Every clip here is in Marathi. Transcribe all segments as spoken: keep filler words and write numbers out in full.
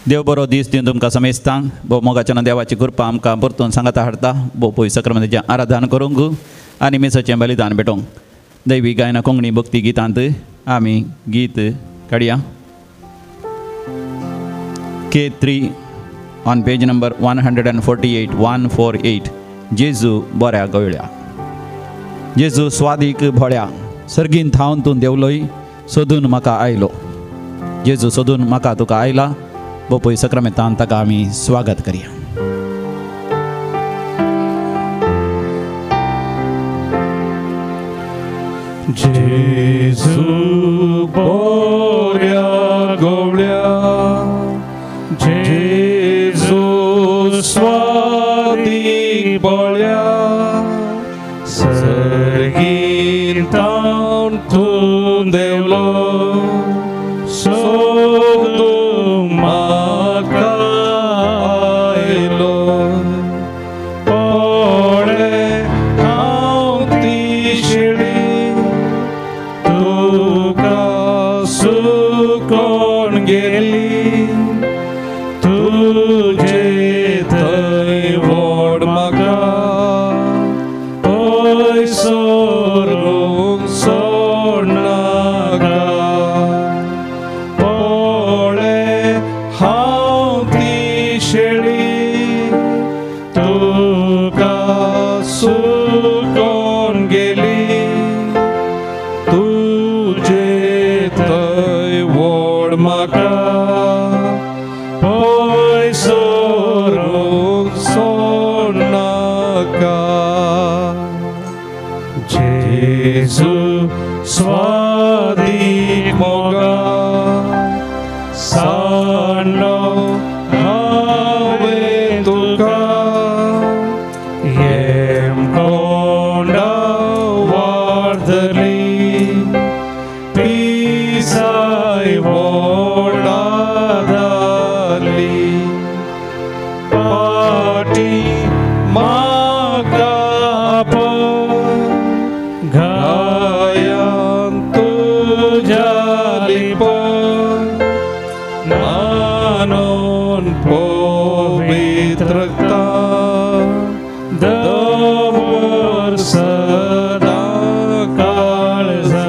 देव बरो दीस दिवन तुमकां समेस्तांक भोव मोगाच्यान देवाची कृपा आमकां परतून सांगाता हाडटा भोव पयस सक्रामेंताचें आराधन करूंक आनी मेसाचें बलिदान भेटोवंक दैवी गायना कोंकणी भक्ती गितांत आमी गीत काडया K three on page number one hundred and forty eight one four eight जेजू बऱ्या गवळ्या जेजू स्वादीक भोळ्या सर्गीन थावन तूं देवलोय सोदून म्हाका आयलो जेजू सोदून म्हाका तुका आयला भोव पयस सक्रामेंतान ताका आमी स्वागत करया जेजू बऱ्या गवळ्या जेजू स्वादीक भोळ्या सर्गीन थावन तूं देवलो सोदून म्हाका आयलो पळय हांव ती शिडी तुका सुकोन गेली तुजे थंय व्हड म्हाका पळय सोरूंक सोडनाका पळय हांव ती शेळी तुका सुकोन गेली तुजे थंय व्हड म्हाका पळय सोरूंक सोडनाका जेजू स्वादीक मोगा सांडलो हांवें तुका येमकोंडा वार्दली पिसाय व्हडा जाली पाटी म्हाका आपय गायान तुज्या लिपय नानोन पवित्रता दवर सदा काळजा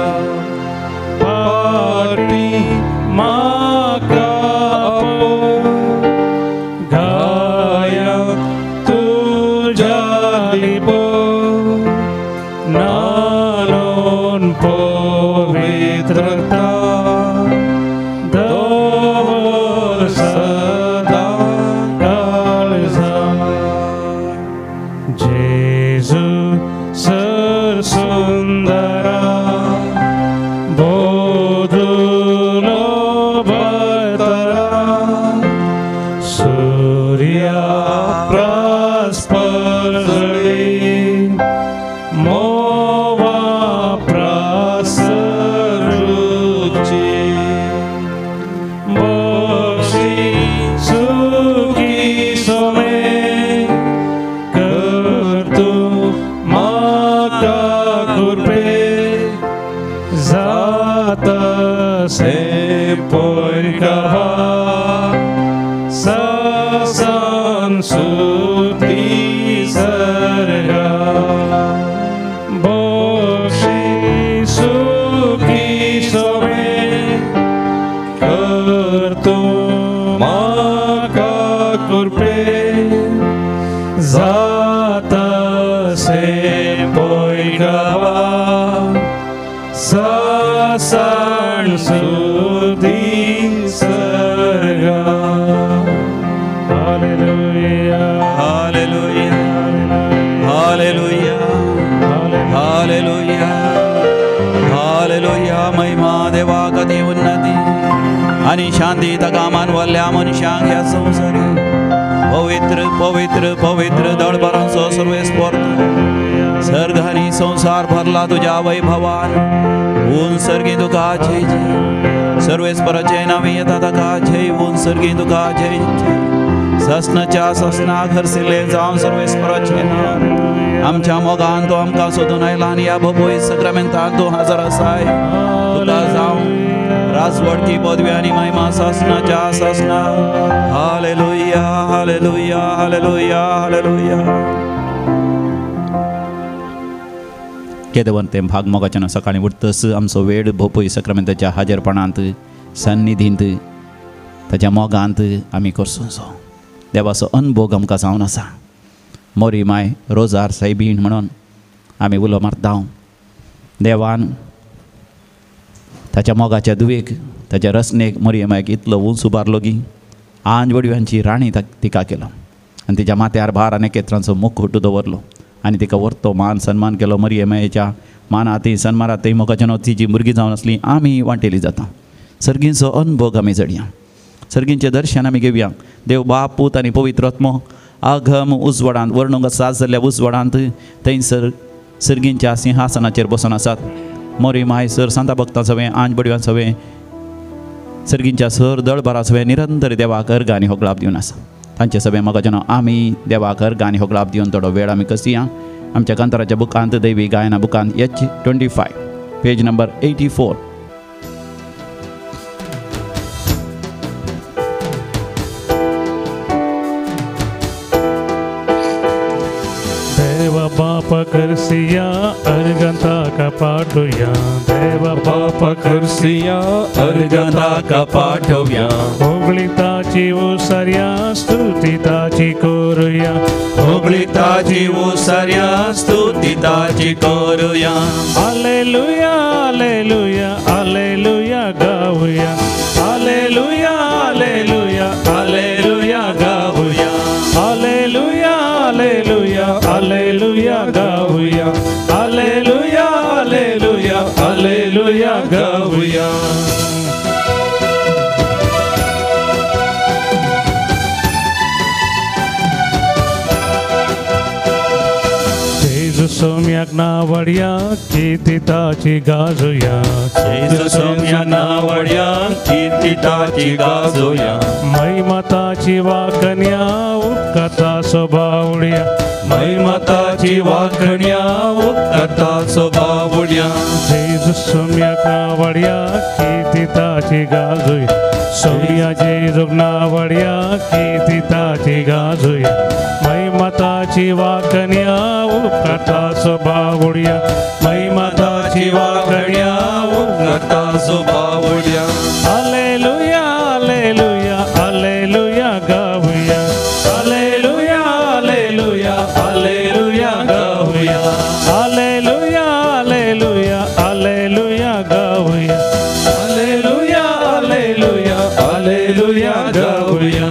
पाटी म्हाका आपय गायान तुज्या लिपय नानोन पवित्रता दवर सदा काळजा जेजू सर सुंदरा बोधुलो बतरा सूर्या प्रास्परजळी मोवा प्रासरुची बक्षी सुखी सोमे करतू म्हाका कृपे जाता से पयकावा सासन सुती सर्गा बक्षी सुखी सोमे करतू म्हाका कृपे जाता से पयकावा सासन सुती सर्गा हालेलुया हालेलुया हालेलुया हालेलुया हालेलुया महिमा देवा कधी उन्नती आणि शांती तका मानवल्या मनशांक ह्या संवसारी पवित्र पवित्र पवित्र दळबरांचो सर्वेस्पर्ध सर्ग आनी संसार भरला तुझ्या वैभवान ऊन सर्गी तुका जय जय सर्वेस्पराचे नावे येता ताका जय ऊन सर्गी तुका जय जय ससनाच्या ससना घरसिले जावन सर्वेस्पराचे नाव आमच्या मोगान तो आमकां सोदून आयला आनी ह्या भोवय सक्रामेंताक तूं हजर आसाय तुका जावं राजवडकी पदवी आणि महिमा ससनाच्या ससना हालेलुया हालेलुया हालेलुया हालेलुया केदवन ते भाग मोगाच्यान सकाळी उठतस आमचो वेळ भोपय सक्रामेंताच्या हाजरपणांत सन्निधींत ताच्या मोगांत आमी करसूंचो देवाचो अनुभव आमकां जावन आसा मोरी माय रोजार सायबीण म्हणून आमी उलो मारता देवान ताच्या मोगाच्या दुवेक ताच्या रसनेक मोरये मायक इतलो उंच उबारलो की आंज वडव्यांची राणी तिका केलो आनी तिच्या माथ्यार भार आनी केत्रांचो मुखूट दवरलो आनी तिका व्हरतो मान सन्मान केलो मोरये मायेच्या मानांतय सन्मानांतय मोगाच्यान तिची भुरगीं जावन आसली आमी वांटेली जाता सर्गींचो अनुभव आमी जडया सर्गींचें दर्शन आमी घेवया देव बाप पूत आनी पवित्र आत्मो अघम उजवाडांत वर्णूंक साज जाल्ल्या उजवाडांत थंयसर सर्गींच्या सिंहासनाचेर बसून आसात मोरी माय सर सांता भक्तां सवें आंज बडव्यां सवें सर्गींच्या सर दळबारा सवें निरंतर देवाक अर्घ आनी होगलाप दिवन आसा तांचे सवें मोगाच्यान आमी देवाक अर्घ आनी होगलाप दिवन थोडो वेळ आमी कसया आमच्या कांताराच्या बुकांत दैवी गायना बुकांत H twenty five page number eighty four देव बाप करसिया अर्गंता का पाठवया देव बाप करसिया अर्गंता का पाठवया होगळिताची ओसर्या स्तुतिताची कोरुया होगळिताची ओसर्या स्तुतिताची कोरुया हालेलुया हालेलुया हालेलुया गाऊया हालेलुया हालेलुया हालेलुया गाऊया हालेलुया हालेलुया हालेलुया गाऊया हालेलुया हालेलुया हालेलुया गाऊया सोम्याक नावड्या कीर्तिताची गाजोया जेजू सोम्या नावड्या कीर्तिताची गाजोया मैमताची वाकन्या उपकथा स्वभावड्या मैमताची वाखण्या उपकथा स्वभावड्या जेजू सोम्याक नावड्या कीर्तिताची गाजोया सोम्या जेजूक नावड्या कीर्तिताची गाजोया मैमताची वाकन्या उपकथा स्वभावड्या मैमताची वाखण्या उपकथा स्वभावड्या हालेलुया हालेलुया हालेलुया गाऊया हालेलुया हालेलुया हालेलुया गाऊया हालेलुया हालेलुया हालेलुया गाऊया हालेलुया हालेलुया हालेलुया गाऊया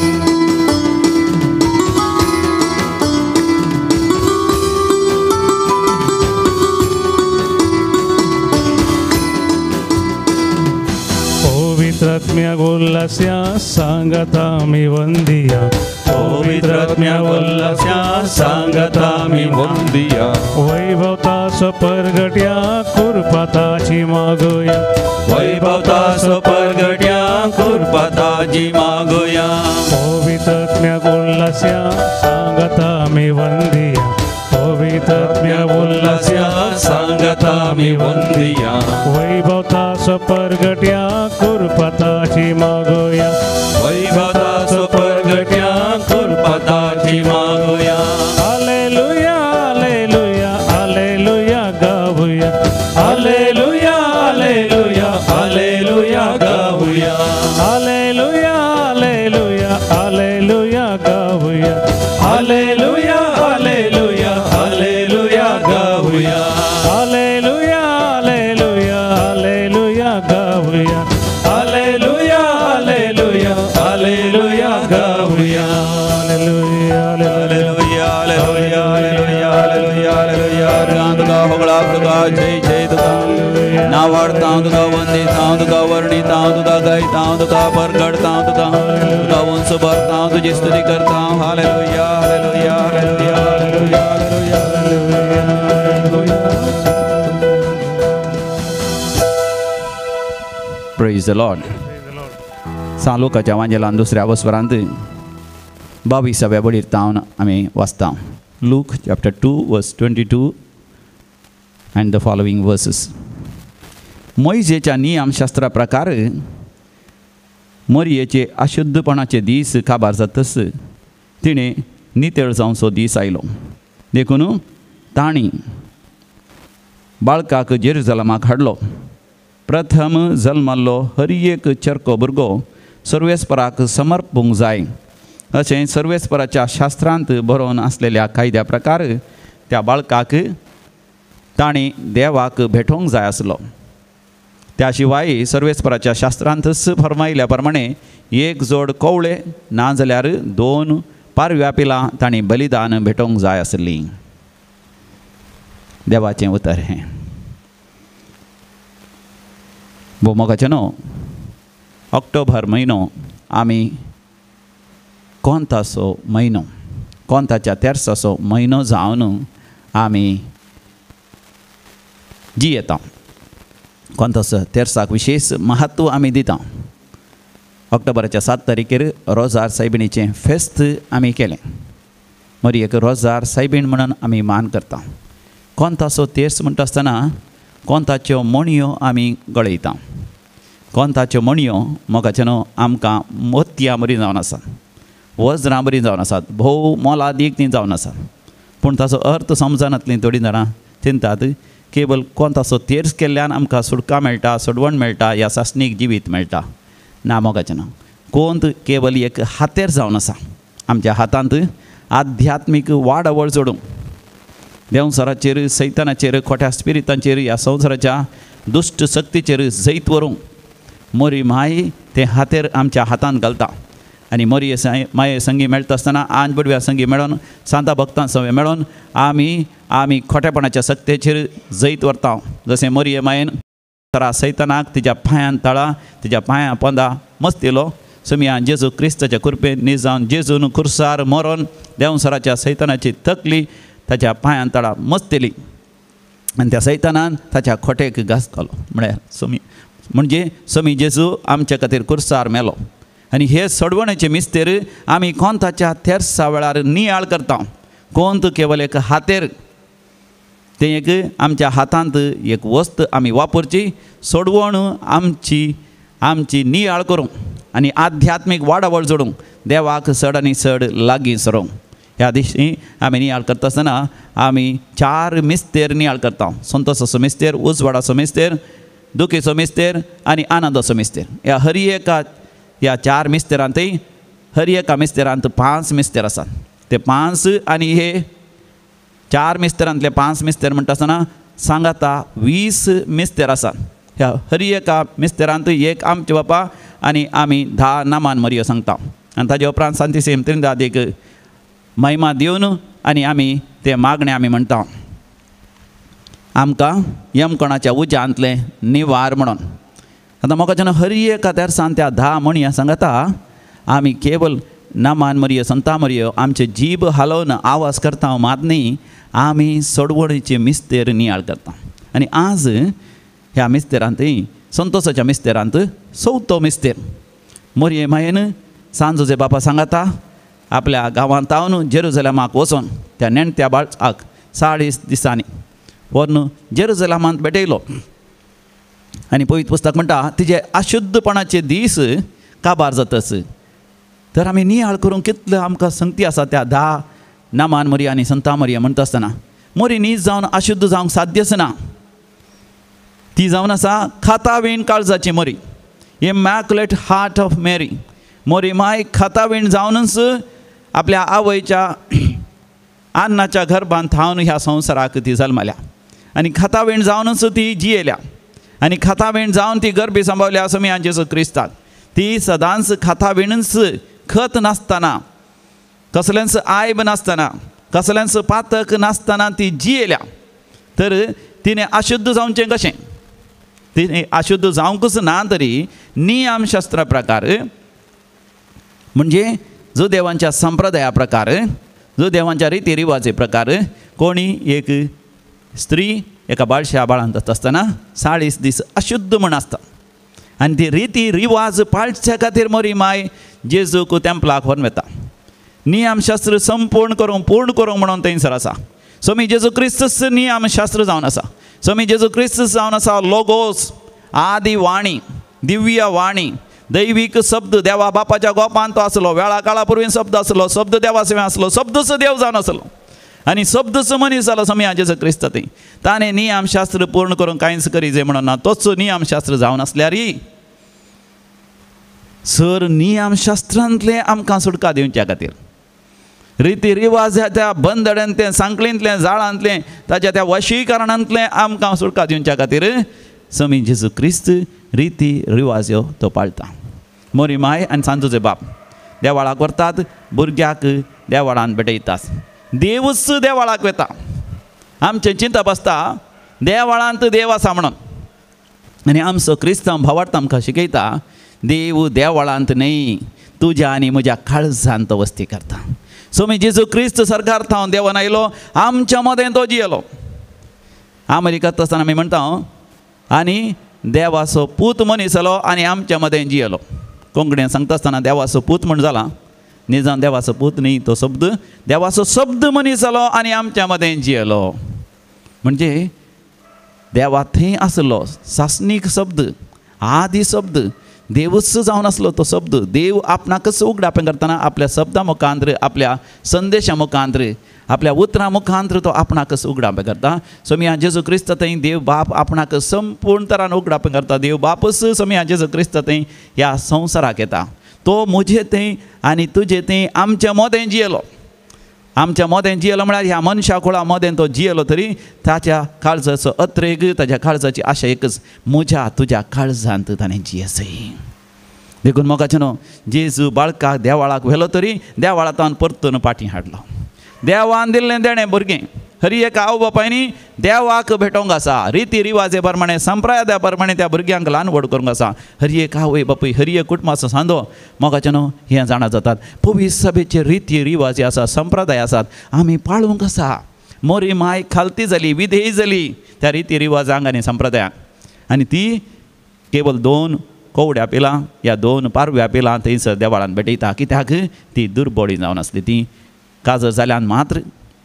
पवित्रात्म्या उल्लास्या सांगता मी वंदिया पवित्रात्म्या उल्लास्या सांगता मी वंदिया वैभवता स्वपरगट्या कुरपाताची मागोया वैभवता स्वपरगट्या कुरपाताची मागोया पवित्रात्म्या उल्लास्या सांगता मी वंदिया पवित्रात्म्या उल्लास्या सांगता मी वंदिया वैभवता स्वपरगट्या कुरपाताची मागोया वैभवता स्वपरगट्या कुरपाताची मागोया हालेलुया हालेलुया हालेलुया गाऊया हालेलुया हालेलुया हालेलुया गाऊया हालेलुया हालेलुया हालेलुया गाऊया हालेलुया हालेलुया हालेलुया गाऊया हालेलुया हालेलुया हालेलुया गाऊया हालेलुया हालेलुया हालेलुया गाऊया हालेलुया हालेलुया हालेलुया हालेलुया हालेलुया हालेलुया तुका होगळा तुका जय जय तुका नावाडता तुका वंदिता तुका वर्णिता तुका गायता तुका परगडता तुका तुका वंस भरता तुझी स्तुती करता hallelujah hallelujah hallelujah hallelujah hallelujah praise the lord सालोकाच्या वांजेलान दुसऱ्या वस्वरांत बावीसाव्या बडीर तावन आमी वाचता Luke chapter two verse twenty two and the following verses. मोइजेच्या नियमशास्त्रा प्रकार मोरयेचे अशुद्धपणाचे दीस काबार जातस तिणें नितळ जावचो दीस आयलो देखून ताणी बाळकाक जेरुसलेमाक हाडलो. प्रथम जल्मल्लो हर एक चरको भुरगो सर्वेस्पराक समर्पूंक जाय अशें सर्वेस्पराच्या शास्त्रांत बरोवन आसलेल्या कायद्या प्रकार त्या बाळकाक ताणी देवाक भेटोवंक जाय आसलो. त्या शिवाय सर्वेस्पराच्या शास्त्रांतच फरमायिल्ल्या प्रमाणे एक जोड कवळे ना जाल्यार दोन पारव्या पिलां ताणी बलिदान भेटोवंक जाय आसलीं. देवाचें उतर हें. भोवमोगाचें न्हू ऑक्टोबर म्हयनो आमी कोंताचो म्हयनो कोंताच्या तेर्साचो म्हयनो जावन आमी जियेता. कोंताचो तेर्साक विशेश महत्व आमी दिता. ऑक्टोबराच्या सात तारीखेर रोजार सायबिणीचें फेस्त आमी केलें. मोरयेक रोजार सायबीण म्हणून आमी मान करता. कोंताचो तेर्स म्हणटा आसतना कोंताच्यो मणयो आमी गळयता. कोंताच्यो मणयो मोगाचें न्हू आमकां मोतयां बरीं जावन आसात, वज्रां बरीं जावन आसात, भोव मोलादीक तीं जावन आसात. पूण ताचो अर्थ समजनातलीं थोडीं जाणां चिंतात केवल कोंताचो तेर्स केल्ल्यान आमकां सुडका मेळटा, सोडवण मेळटा, ह्या सासणीक जिवीत मेळटा. ना मोगाचें ना. कोंत केवल एक हातेर जावन आसा. आमच्या हातांत आध्यात्मीक वाडवळ जोडूंक देंवसराचेर, सैतानाचेर, खोट्या स्पिरितांचेर, ह्या संवसाराच्या दुश्ट शक्तीचेर जैत व्हरूंक मोरी माय तें हातेर आमच्या हातांत घालता. आनी मोरये माये संगी मेळटा आसतना आंज बडव्या संगी मेळोन सांता भक्तां सवें मेळोन आमी आमी खोटेपणाच्या सक्तेचेर जैत व्हरता. जशें मोरये मायेन सरा सैतानाक तिच्या पांयान तळा, तिच्या पांयां पोंदा मस्तिलो. सुमयान जेजू क्रिस्ताच्या कृपेन न्ही जावन जेजून खुर्सार मरोन देंवसराच्या सैतानाची तकली ताच्या पांयां तळा मस्तिली आनी त्या सैतानान ताच्या खोटेक घास घालो. म्हळ्यार सुमी म्हणजे समी जेजू आमच्या खातीर खुर्सार मेलो. आनी हे सोडवणेचे मिस्तेर आमी कोंताच्या तेर्सा वेळार नियाळ करता. कोंत केवल एक हातेर, तें एक आमच्या हातांत एक वस्त आमी वापरची. सोडवण आमची आमची नियाळ करूंक आनी आध्यात्मीक वाडवळ जोडूंक देवाक चड आनी चड लागीं सरूंक. ह्या दिशी आमी नियाळ करता आसतना आमी चार मिस्तेर नियाळ करता. संतोशाचो मिस्तेर, उजवाडाचो मिस्तेर, दुखेचो मिस्तेर आनी आनंदाचो मिस्तेर. ह्या हर एका ह्या चार मिस्तेरांतय हर एका मिस्तेरांत पांच मिस्तेर आसात. ते पांच आनी हे चार मिस्तेरांतले पांच मिस्तेर म्हणटा आसतना सांगाता वीस मिस्तेर आसात. ह्या हर एका मिस्तेरांत एक आमचे बापा आनी आमी धा नामान मरयो सांगता. आनी ताजे उपरांत सांतिसेम त्रिंदादेक महिमा दिवन आनी आमी ते मागणें आमी म्हणटा. आमकां यमकोणाच्या उज्यांतले निवार म्हणून. आतां म्हाका जेन्ना हर एका तेर्सान त्या धा म्हणया सांगता आमी केवल नामान मरयो, संता मरयो आमचे जीब हालोवन आवाज करता मात न्ही, आमी सोडवणीचे मिस्तेर नियाळ करता. आनी आज ह्या मिस्तेरांतय संतोशाच्या मिस्तेरांत चवथो मिस्तेर मोरये मायेन सांजोजे बापा सांगता आपल्या गांवांत तावन जेरुसलेमाक वचोन त्या नेणट्या बाळाक चाळीस दिसांनी व्हरून जेरुसलेमांत भेटयलो. आनी पवित्र पुस्तक म्हणटा तिजे अशुद्धपणाचे दीस काबार जातस. तर आमी नियाळ करूंक कितल्यो आमकां संगती आसा त्या धा नामान मरिया आनी संता मरिया म्हणटा आसतना मोरी नीज जावन अशुद्ध जावंक साध्यच ना. ती जावन आसा खातावीण काळजाची मोरी, इमॅक्युलेट हार्ट ऑफ मेरी. मोरी माय खातावीण जावनच आपल्या आवयच्या अन्नाच्या गर्भांत थावन ह्या संवसाराक ती जल्मल्या आनी खातावीण जावनच ती जियेल्या आनी खातावीण जावन ती गर्भी सांबाळल्या समियान जेजू क्रिस्ताक. ती सदांच खातावीणच खत नासतना, कसलेंच आयब नासतना, कसलेंच पातक नासतना ती जियेल्या. तर तिणें अशुद्ध जावचें कशें? तिणें अशुद्ध जावंकच ना तरी नियमशास्त्रा प्रकार म्हणजे जो देवांच्या संप्रदाया प्रकार, जो देवांच्या रिती रिवाजे प्रकार कोणी एक स्त्री एका बाळशा बाळांत आसतना चाळीस दीस अशुद्ध म्हण आसता. आनी ती रिती रिवाज पाळच्या खातीर मोरी माय जेजूक तेंपलाक व्हरून वता. नियमशास्त्र संपूर्ण करूंक पूर्ण करूंक म्हणून थंयसर आसा. स्वामी जेजू क्रिस्तस नियमशास्त्र जावन आसा. स्वामी जेजू क्रिस्त जावन आसा लोगोस आदी वाणी, दिव्य वाणी, दैविक शब्द देवा बापाच्या गोपान तो असलो, वेळा काळापूर्वी शब्द असलो, शब्द देवासेवे असलो, शब्दच देव जावन असलो आणि शब्दच मनीस जालो समया जेजू क्रिस्त ते ताणे नियमशास्त्र पूर्ण करून कांयच करीजे म्हणून ना तोच नियमशास्त्र जावन असल्यार सर नियमशास्त्रांतले आमकां सुटका दिवच्या खातीर रिती रिवाजाच्या बंदड्यांतले सांकळींतले जाळांतले ताच्या त्या वशीकरणांतले आमकां सुटका दिवच्या खातीर समी जेजू क्रिस्त रिती रिवाज ह्यो तो पाळटा. मोरी माय आनी सांजोचे बाप देवाळाक व्हरतात, भुरग्याक देवाळान भेटयतात, देवच देवाळाक वेता. आमचें चिंतप आसता देवाळांत देव आसा म्हणून आनी आमचो क्रिस्तांव भावार्थ आमकां शिकयता देव देवाळांत न्ही तुज्या आनी म्हज्या काळजांत वस्ती करता. सोमी जेजू क्रिस्त सरकार थावन देवान आयलो, आमच्या मदें तो जियेलो. अमेरिकांत आसतना आमी म्हणटा आनी देवाचो पूत मनीस जालो आनी आमच्या मदें जियेलो. कोंकणीन सांगता आसतना देवाचो पूत म्हण जाला, निजान देवाचो पूत न्ही तो शब्द देवाचो शब्द मनीस जालो आनी आमच्या मदें जियेलो. म्हणजे देवा थंय आसलो सासनीक शब्द, आदी शब्द, देवच जावन आसलो तो शब्द. देव आपणाकच उगडापें करतना आपल्या शब्दा मुखांतर, आपल्या संदेशा मुखांतर, आपल्या उतरां मुखांतर तो आपणाकच उगडापें करता. सोमिया जेजू क्रिस्त थंय देव बाप आपणाक संपूर्ण तरान उगडापें करता. देव बापच सोमिया जेजू क्रिस्त थंय ह्या संवसाराक येता. तो म्हजे थंय आनी तुजे थंय आमच्या मदें जियेलो. आमच्या मदें जियेलो म्हळ्यार ह्या मनशा कुळा मदें तो जियेलो तरी ताच्या काळजाचो अत्रेग, ताच्या काळजाची आशा एकच, म्हज्या तुज्या काळजांत ताणें जियेसय. देखून मोगाचें न्हू जेजू बाळकाक देवाळाक व्हेलो तरी देवाळांत परतून फाटीं हाडलो. देवान दिल्लें देणें भुरगें हरी एका आवय बापायनी देवाक भेटोवंक आसा. रिती रिवाजे प्रमाणे, संप्रदाया प्रमाणे त्या भुरग्यांक ल्हान व्हड करूंक आसा. हरी एक आवय बापूय, हरी एक कुटुंबाचो सांदो मोगाचें न्हू हें जाणा जातात. पवित्र सभेचे रिती रिवाज आसा, संप्रदाय आसात, आमी पाळूंक आसा. मोरी माय खालती जाली, विधेय जाली त्या रिती रिवाजांक आनी संप्रदायांक, आनी ती केवल दोन कोवड्या पिलां या दोन पारव्या पिलां थंयसर देवाळान भेटयता. कित्याक ती दुर्बळी जावन आसली. ती काजर जाल्यान मात्र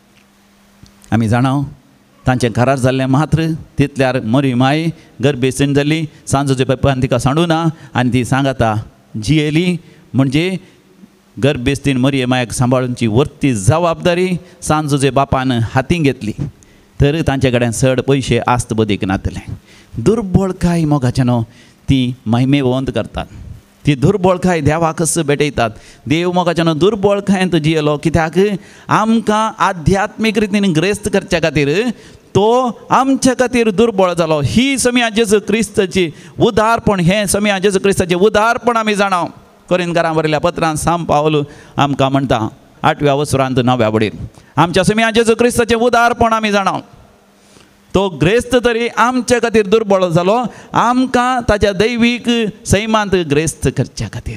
आमी जाणाव तांचें करार जाल्लें मात्र तितल्यार मोरी माय गर्भेसीन जाली. सांजोचे पप्पान तिका सांडूं ना आनी ती सांगाता जियेली. म्हणजे गर्भेस्तीन मोरये मायक सांबाळूंची वर्ती जबाबदारी सांजोचे बापान हातीन घेतली तर तांचे कडेन चड पयशे आस्त बदीक नातले. दुर्बळकाय मोगाचें न्हू ती महिमेवंत करतात. ती दुर्बळकाय देवाकच भेटयतात. देव मोगाचें न्हू दुर्बळकायेंत जियेलो कित्याक आमकां आध्यात्मीक रितीन ग्रेस्त करच्या खातीर तो आमच्या खातीर दुर्बळ जालो. ही समिया जेजू क्रिस्ताची उदारपण, हें समिया जेजू क्रिस्ताचें उदारपण आमी जाणाव. कोरिंथकारांक बरयल्ल्या पत्रांत सांत पावल आमकां म्हणटा आठव्या वसुरांत णव्या बडीर आमच्या समिया जेजू क्रिस्ताचें उदारपण आमी जाणाव. तो ग्रेस्त तरी आमच्या खातीर दुर्बळ जालो आमकां ताच्या दैवीक सैमांत ग्रेस्त करच्या खातीर.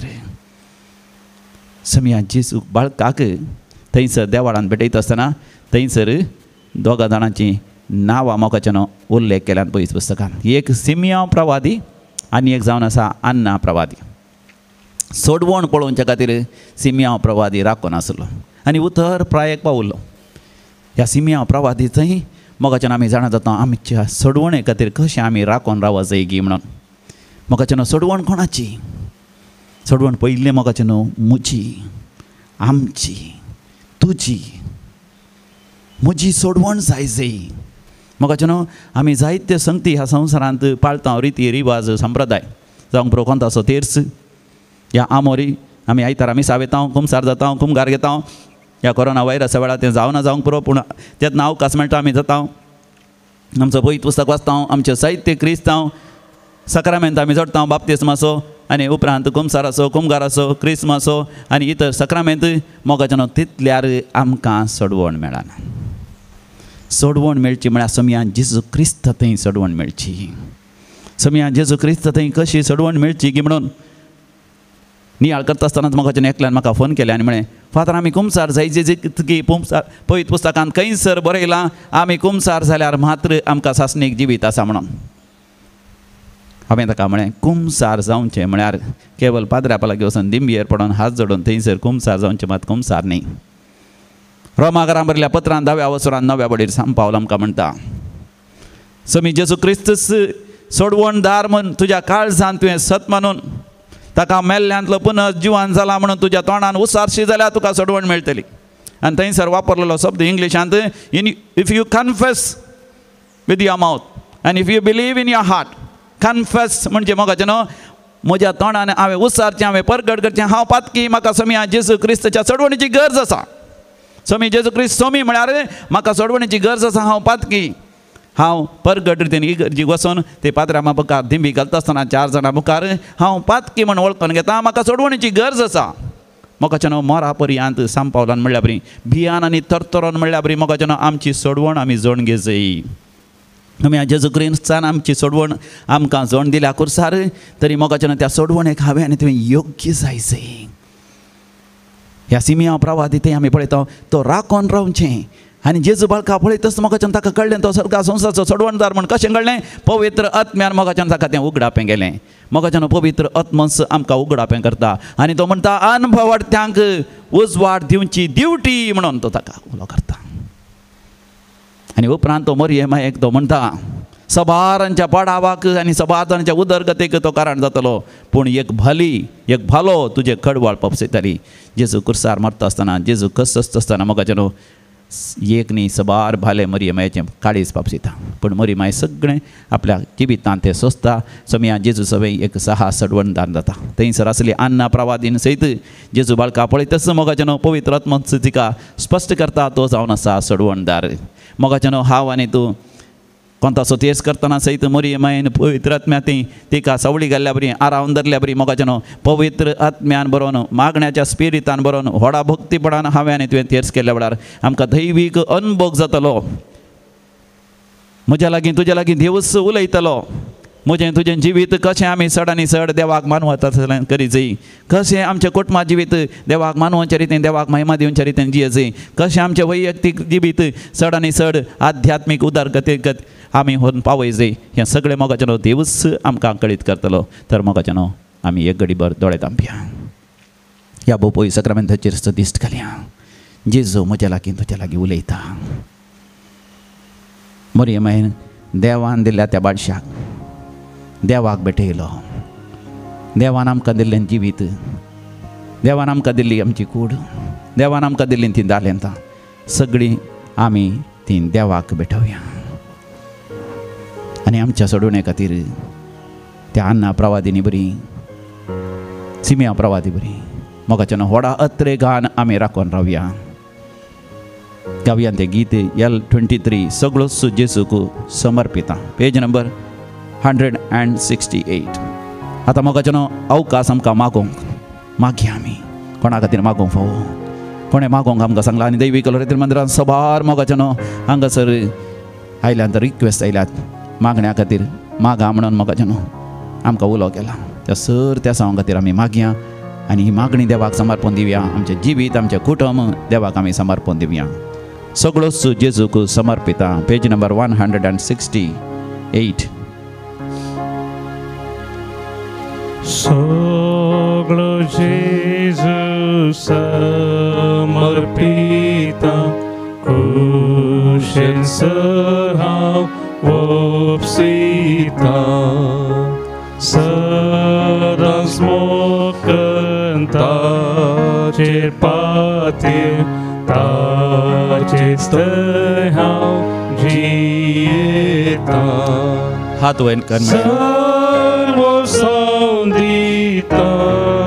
समिया जेजू बाळकाक थंयसर देवाळान भेटयता आसतना थंयसर दोगा जाणांची नांवां मोगाचें न्हू उल्लेख केल्यात पयस पुस्तकांत. एक सिमियोन प्रवादी आनी एक जावन आसा अन्ना प्रवादी. सोडवण पळोवच्या खातीर सिमियोन प्रवादी राखून आसलो आनी उतर प्रायेक पावलो. ह्या सिमियोन प्रवादी थंय मोगाचें आमी जाणा जाता आमच्या सोडवणे खातीर कशें आमी राखून रावूं जाय गी म्हणून. मोगाचें सोडवण कोणाची? सोडवण पयलें मोगाचें न्हू म्हजी, आमची, तुजी, म्हजी सोडवण जाय जाय. मोगाचें न्हू आमी जायत्यो संगती ह्या संवसारांत पाळटा, रिती रिवाज संप्रदाय जावंक पुरो कोंताचो तेर्स ह्या आमोरी आमी आयतार आमी सावेता, कुमसार जाता, कुमगार घेता. ह्या कोरोना वायरसा वेळार तें जावना जावंक पुरो पूण तेन्ना अवकाश मेळटा आमी जाता. आमचो पयत पुस्तक वाचता, आमचें साहित्य क्रिस्तांव सक्रामेंत आमी जोडटा, बाप्तिस्माचो आनी उपरांत कुमसाराचो, कुमगाराचो, क्रिस्माचो आनी इतर सक्रामेंत मोगाचें न्हू तितल्यार आमकां सोडवण मेळना. सोडवण मेळची म्हळ्यार समियान जेजू क्रिस्त थंय सोडवण मेळची. समियान जेजू क्रिस्त थंय कशी सोडवण मेळची की म्हणून नियाळ करता आसतनाच मोगाचें एकल्यान म्हाका फोन केले आनी म्हळें फादर आमी कुमसार जाय जे की कुमसार पयत पुस्तकांत खंयसर बरयलां आमी कुमसार जाल्यार मात्र आमकां सासणीक जिवीत आसा म्हणून. हांवें ताका म्हळें कुमसार जावचें म्हळ्यार केवल पाद्र्या लागीं वचून दिंबयेर पडोवन हात जोडून थंयसर कुमसार जावचें मात कुमसार न्ही. रोमाकारांक बरयल्ल्या पत्रांत धाव्या वसुरांत णव्या बडीर सांत पावल आमकां म्हणटा समी जेजू क्रिस्तस सोडवणदार म्हूण तुज्या काळजांत तुवें सत मानून ताका मेल्ल्यांतलो पुनः जिवान जाला म्हणून तुज्या तोंडान उसारशी जाल्यार तुका सोडवण मेळटली. आनी थंयसर वापरलेलो शब्द इंग्लिशांत in if you confess with your mouth आनी if you believe in your heart. Confess म्हणजे म्हाका न्हू म्हज्या तोंडान हांवें उसारचें हांवें परगट करचें हांव पातकी म्हाका समी जेजू क्रिस्ताच्या सोडवणीची गरज आसा. समी जेजू क्रिस्त सोमी म्हळ्यार म्हाका सोडवणीची गरज आसा. हांव पातकी हांव परगट रितीन इगर्जी वचून ते पात्रांवा मुखार दिंबी घालता आसतना चार जाणां मुखार हांव पातकी म्हूण वळखून घेता. म्हाका सोडवणीची गरज आसा. मोगाचें न्हू मोरा पर्यंत सांपावलान म्हणल्या बरी भियान आनी तरतरोन म्हणल्या बरी मोगाचें न्हू आमची सोडवण आमी जोड घेजय. आमी जेजू क्रिस्तान आमची सोडवण आमकां जोड दिल्या कुर्सार तरी मोगाचें न्हू त्या सोडवणेक हांवें आनी तुवें योग्य जायचें. ह्या सिमिया प्रवादी ते आमी पळयता तो राखोन रावचें आनी जेजू बाळका पळयतच मोगाचें ताका कळ्ळें तो सर्गा संवसाराचो सोडवणदार म्हूण कशें कळ्ळें. पवित्र आत्म्यान मोगाचें ताका तें उगडापें गेलें. मोगाचें न्हू पवित्र आत्मस आमकां उगडापें करता आनी तो म्हणटा अनुभवार्थ्यांक उजवाड दिवची ड्युटी म्हणून तो ताका उलो करता. आनी उपरांत तो मरियमायेक तो म्हणटा सबारांच्या पडावाक आनी सबारांच्या उदरगतेक तो कारण जातलो पूण एक भली एक भालो तुजे कडवळ पपसयतली. जेजू कुर्सार मरता आसतना जेजू कस आसतना मोगाचें न्हू एक न्ही सबार भाले मरियमायेचें काळीज पापसिता पूण मरियमाय सगळें आपल्या जिवितांत तें सोंसता. समिया जेजू सवय एक सहा सडवणदार जाता. थंयसर आसली अन्ना प्रवादीन सयत जेजू बाळका पळयतच मोगाचें न्हू पवित्र आत्मस तिका स्पश्ट करता तो जावन आसा सडवणदार. मोगाचें न्हू हांव आनी तूं कोंताचो तेस करतना सयत मरियमायेन पवित्र आत्म्या ती तिका सवळी घाल्ल्या बरी आरावन धरल्या बरी. मोगाचें न्हू पवित्र आत्म्यान बरोवन मागण्याच्या स्पिरितान बरोवन व्हडा भक्तीपणान हांवें आनी तुवें तेर्स केल्ल्या वेळार आमकां दैवीक अनुभव जातलो. म्हज्या लागीं तुज्या लागीं देवूच उलयतलो. म्हजें तुजें जिवीत कशें आमी चड आनी चड देवाक मानवता करी जाय. कशें आमचें कुटुंबा जिवीत देवाक मानवाच्या रितीन देवाक महिमा दिवच्या रितीन जियेचें. कशें आमचें वैयक्तीक जिवीत चड आनी चड आध्यात्मीक उदरगतेक आमी व्हरून पावय जाय. हें सगळें मोगाचें न्हू देवूच आमकां कळीत करतलो. तर मोगाचें न्हू आमी एक घडीभर दोळे धांपया. ह्या बोपोई सक्रामेंताचेर सदिश्ट घालया. जेजू म्हज्या लागीं तुज्या लागीं उलयता. मरियमायेन देवान दिल्ल्या त्या बाडशाक देवाक भेटयलो. देवान आमकां दिल्लें जिवीत देवान आमकां दिल्ली आमची कूड देवान आमकां दिल्लीं तीं दालेंतां सगळीं आमी तीं देवाक भेटोवया. आनी आमच्या सोडवणे खातीर त्या अन्ना प्रवादिनी बरी सिमिया प्रवादी बरी मोगाचें न्हू व्हडा अत्रे घान आमी राखून रावया. गावया तें गीत एल ट्वेंटी थ्री सगळोच जेजूक समर्पिता page number hundred and sixty eight. आतां मोगाचें न्हू अवकाश आमकां मागोवंक मागया आमी कोणा खातीर मागोवंक फावो कोणें मागोवंक आमकां सांगलां. आनी दैवीक रितीन मंदिरांत सबार मोगाचें न्हू हांगासर आयल्यात रिक्वेस्ट आयल्यात मागण्या खातीर मागा म्हणून मोगाचें न्हू आमकां उलो केला. त्या सर त्या सांग खातीर आमी मागया आनी ही मागणी देवाक समर्पण दिवया. आमचें जिवीत आमचें कुटुंब देवाक आमी समर्पण दिवया. सगळोच जेजूक समर्पिता page number one hundred and sixty eight. सगळो जेजू समर्पिता कुशेन हांव वोपसिता सदांच मोखन ताचेर पातीर ताचेच थंय हांव जियेता. हात वयर कर. सर्व संदिता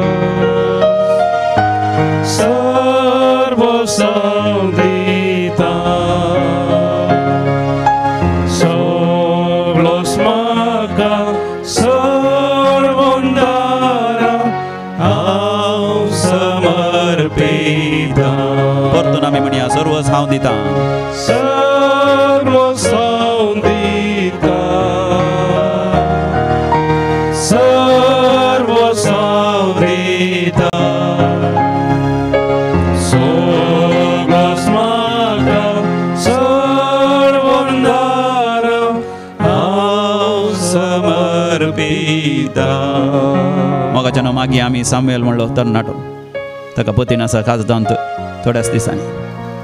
सर्व संदिता सगळोच म्हाका सोडवणदारा हांव समर्पिता. परतून आमी म्हणया सर्व हांव दिता. सर्व संदिता सर्व संदिता सगळोच म्हाका सोडवणदारा हांव समर्पिता. मोगाचें न्हू मागीर आमी सामुएल म्हणलो तरणाटो ताका पतीन आसा खास जावन थोड्याच दिसांनी.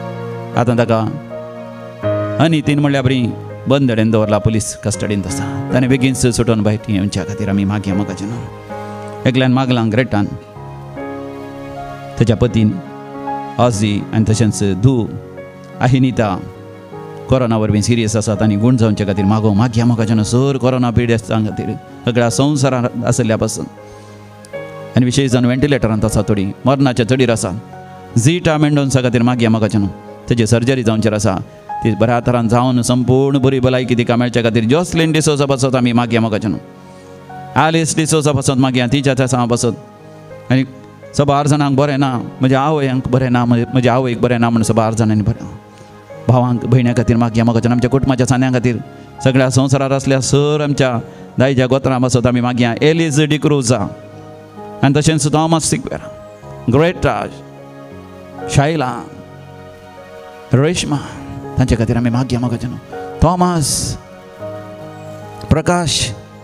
आतां ताका आनी तीन म्हणल्या बरी बंदडेन दवरला पुलीस कस्टडींत आसा. ताणें बेगीनच सुटोन भायर येवच्या खातीर आमी मागया मोगाचें नांव. एकल्यान मागलां ग्रेटान ताच्या पतीन ऑझी आनी तशेंच धू आहिनिता कोरोना वरवीं सिरियस आसात आनी गूण जावचे खातीर मागो मागया मोगाचें नांव. सर कोरोना पिडेस्तां खातीर सगळ्या संवसारांत आसल्या पासून आनी विशेश जावन वेंटिलेटरांत आसा, थोडी मरणाच्या चडीर आसा. झिटा मेंडोन्सा खातीर मागया मोगाचें नांव. तेजी सर्जरी जावचेर आसा, ती बऱ्या तरान जावन संपूर्ण बरी भलायकी तिका मेळच्या खातीर जॉसलीन डिसोजा पासत आमी मागया मोगाचें नांव. आलिस डिसोजा पासत मागया, तिच्या त्या पासत आनी सबार जाणांक बरें ना, म्हज्या आवयांक बरें ना, म्हज्या आवयक बरें ना म्हूण सबार जाणांनी बरें. भावांक भयण्या खातीर मागया मोगाचें नांव. आमच्या कुटुंबाच्या सान्यां खातीर सगळ्या संवसारांत आसल्या सर आमच्या दायच्या गोत्रां पासत आमी मागया. एलिज डिक्रुजा आनी तशेंच Thomas Sequeira, Greta, Shaila, Reshma, तांचे खातीर आमी मागया मोगाचें नांव. थॉमस, प्रकाश,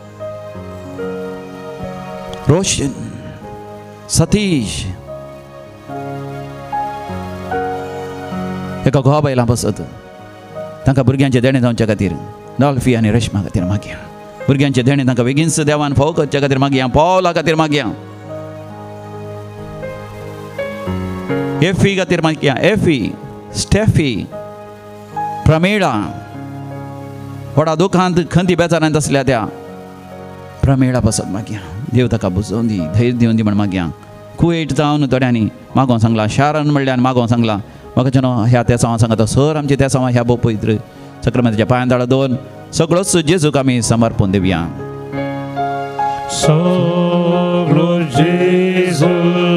रोशन, सतीश, एका घोवा बायलां बसत तांकां भुरग्यांचे देणे जावचे खातीर डॉल्फी आनी रेश्मा खातीर मागया. भुरग्यांचे देणे तांकां बेगीनच देवान फावो करचे खातीर मागया. पॉला खातीर मागया. एफी खातीर मागया. एफी, स्टेफी, प्रमेळा, व्हडा दुखांत खंती बेजारांत आसल्या त्या प्रमेळा पासत मागया. देव ताका बुजोवन दी, धैर्य दिवन दी म्हण मागया. कुवेट जावन थोड्यांनी मागोवंक सांगलां, शारान म्हणल्यार मागोवंक सांगलां. म्हाका न्हू ह्या त्या सांवा सांगता सर आमचे त्या सांवा ह्या भोव पवित्र सक्रामेंताच्या पांयां दाळ दोन सगळोच जेजूक आमी समर्पण दिवया. सगळो जेजू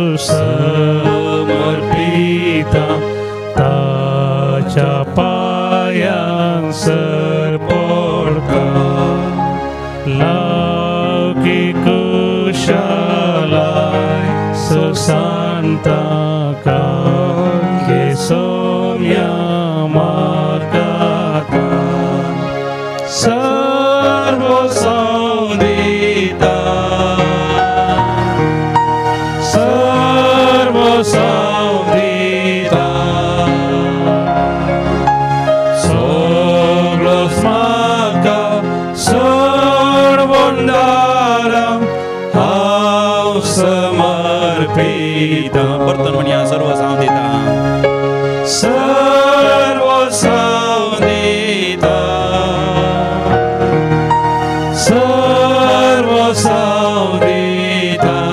समर्पिता ताच्या पांयां सर पडटा. लागी कुशलाय सुसांता सोम्या मार्गाता सर्व संदिता सर्व संदिता सगळो स्माका सर्वंदारा हांव समर्पिता. बर्तन म्हणया सर्व संदिता सर्व संदिता सर्व संदिता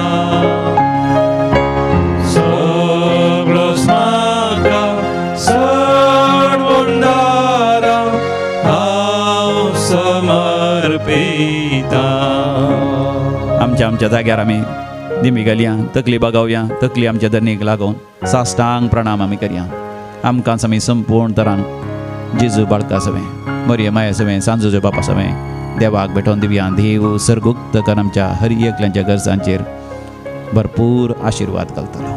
सगळो स्माका सर्वंदारा हांव समर्पिता. आमच्या आमच्या जाग्यार आमी दिमी घालया, तकली बगावया, तकली आमच्या धरणीक लागून साश्टांग प्रणाम आमी करया. आमकांच आमी संपूर्ण तरान जेजू बाळका सवें, मरिया माया सवें, सांजोजे बापा सवें देवाक भेटोवन दिवया. देव सर्गुक्त कर आमच्या हर एकल्यांच्या गरजांचेर भरपूर आशिर्वाद घालतलो.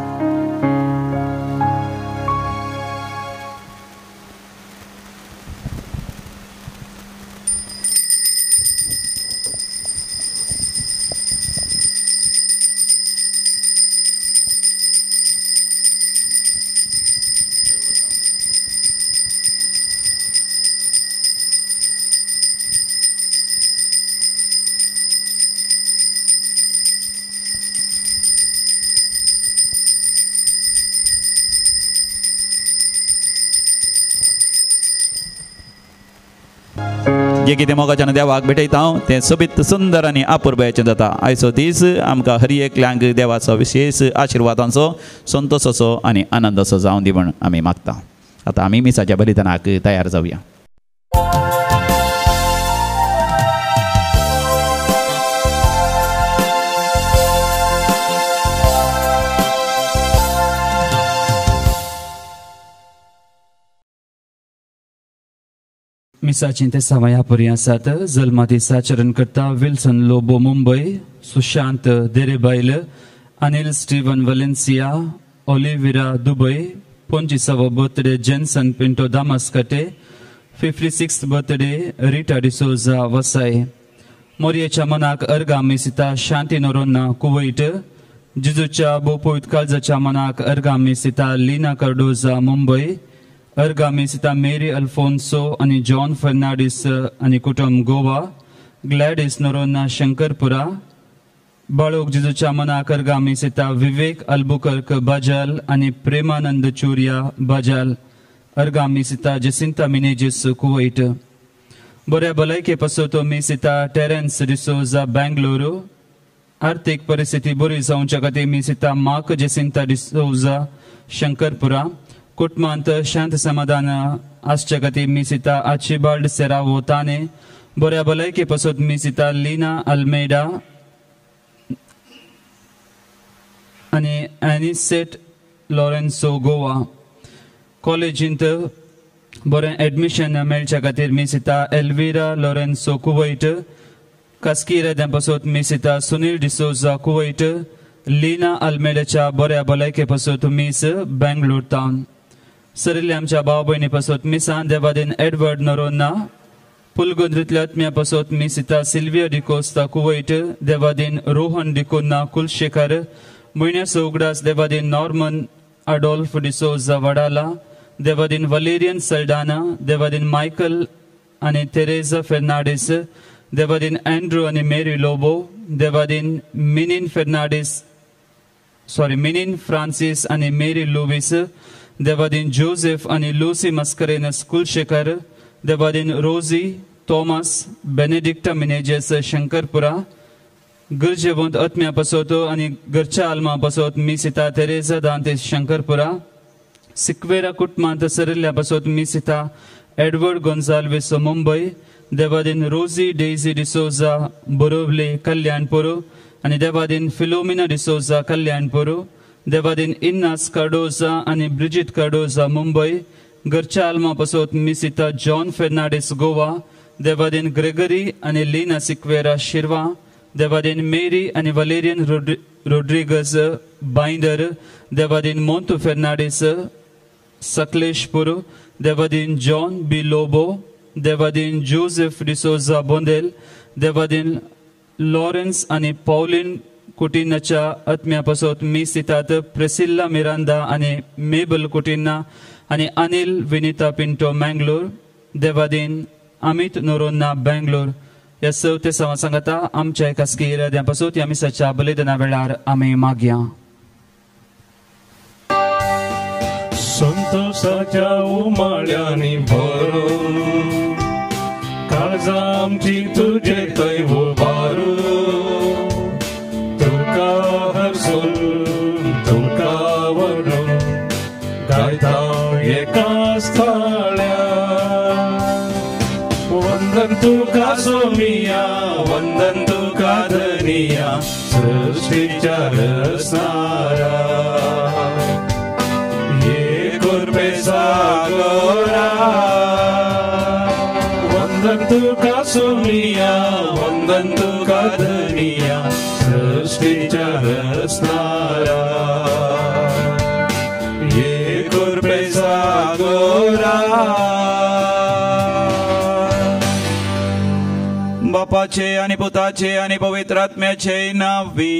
जे कितें मोगाच्यान देवाक भेटयता तें सोबीत सुंदर आनी अपुर्बायेचें जाता. आयचो दीस आमकां हर एकल्यांक देवाचो विशेश आशिर्वादांचो, संतोशाचो आनी आनंदाचो जावं दी म्हण आमी मागता. आतां आमी मिसाच्या बलिदानाक तयार जावया. मिसाची ते सवया परी आसात. जल्मा दिसा आचरण करता Wilson Lobo Mumbai, Sushant Derebail, Anil Steven Valencia, Oliveira Dubai, पंचवीसावो birthday Jenson Pinto Damaskatte, fifty six birthday Rita D'Souza Vasai. मोरयेच्या मनाक अर्गा मिसिता शांती नोरोन्ना कुवैट. जिजूच्या बोपोईत काळजाच्या मनाक अर्गा मिसिता लीना कार्डोजा मुंबय. अर्गामी सिता मेरी अल्फोन्सो आणि जॉन फर्नांडिस आणि कुटुंब गोवा. ग्लॅडिस नोरोना शंकरपुरा, बाळोक जेजूच्या मनाकर गामी सिता विवेक अल्बुकर्क बाजाल आणि प्रेमानंद चुरिया बाजाल अर्गामी सिता जसिंता मिनेजिस कुवैट. बऱ्या भलायके पासत मी सिता टेरेन्स डिसोजा बेंगलुरू. आर्थिक परिस्थिती बरी जावच्या खातीर मी सिता मार्क जसिंता डिसोजा शंकरपुरा. कुटुंबांत शांत समाधान आसच्या खातीर मी सिता आर्चिबाल्ड सेरावो ताने. बऱ्या भलायके पासत मी सिता लीना अल्मेडा आणि एनिसेट लॉरेन्सो गोवा. कॉलेजींत बरें एडमिशन मेळच्या खातीर मी सिता एल्विरा लॉरेन्सो कुवैट. कास्किरे पासत मी सिता सुनील डिसोजा कुवैट. लीना अल्मेडाच्या बऱ्या भलायके पासत मीस बेंगलूर टावन. सरिल्ल्या आमच्या भाव भयणी पासत मिसान देवादीन एडवर्ड नोरोना. पुलगोंद्रीतल्या आत्म्या पासत मी सिता सिल्विया डिकोस्ता कुवैट. देवादीन रोहन डिकोना कुलशेखर. म्हयन्या उगडास देवादीन नॉर्मन अडोल्फ डिसोजा वडाला. देवादीन वलेरियन सल्डाना. देवादीन मायकल आणि तेरेजा फेर्नांडीस. देवादीन एंड्रू आणि मेरी लोबो. देवादीन Minin Fernandes sorry Minin Francis आणि मेरी लुविस. देवादीन जोसेफ आणि लुसी मस्करेनस कुलशेखर. देवादीन रोजी थॉमस बेनेडिक्टा मिनेजेस शंकरपुरा. गरजेवंत आत्म्या पासत आणि घरच्या आल्मा पासत मी सिता तेरेजा दांतेस शंकरपुरा. सिक्वेरा कुटुंबांत सरिल्ल्या पासत मी सिता एडवर्ड गोन्साल्विस मुंबई. देवादीन रोजी डेझी डिसोजा बोरोवले कल्याणपूर आणि देवादीन फिलोमिना डिसोजा कल्याणपूर. देवादीन इन्नास कार्डोजा आणि ब्रिजिट कार्डोजा मुंबई. घरच्या आल्मा पासत मी सिता जॉन फेर्नांडीस गोवा. देवादीन ग्रेगरी आणि लीना सिक्वेरा शिरवा. देवादीन मेरी आणि वलेरियन रोड्रिगज बाइंडर. देवादीन मोंतू फेर्नांडीस सकलेशपूर. देवादीन जॉन बी लोबो. देवादीन जोसेफ डिसोजा बोंदेल. देवादीन लॉरेन्स आणि पॉलिन कुटिनाच्या आत्म्या पासत मी सितात प्रेसिल्ला मिरांदा आणि मेबल कुटिना आणि अनिल विनीता पिंटो मँगलोर. देवादीन अमित नोरोना बेंगलोर. या चवथे सवा सांगता आमच्या कास्की राद्या पासत या मिसाच्या बलिदाना वेळार आमी मागया. संतोषाच्या उमाळ्यांनी भरून काळजा आमची तुझे थंय उबारू. तुका हरसून तुका वरून गायता एकाच थाळ्या. वंदन तुका सोमिया वंदन तुका धनिया सृष्टीच्या रचणारा. वंदन तुका सोमिया वंदन तुका धनिया सृष्टीच्या रचणारा. ये कृपेचा गोरा. बापाचे आणि पुताचे आणि पवित्र आत्म्याचे नावी.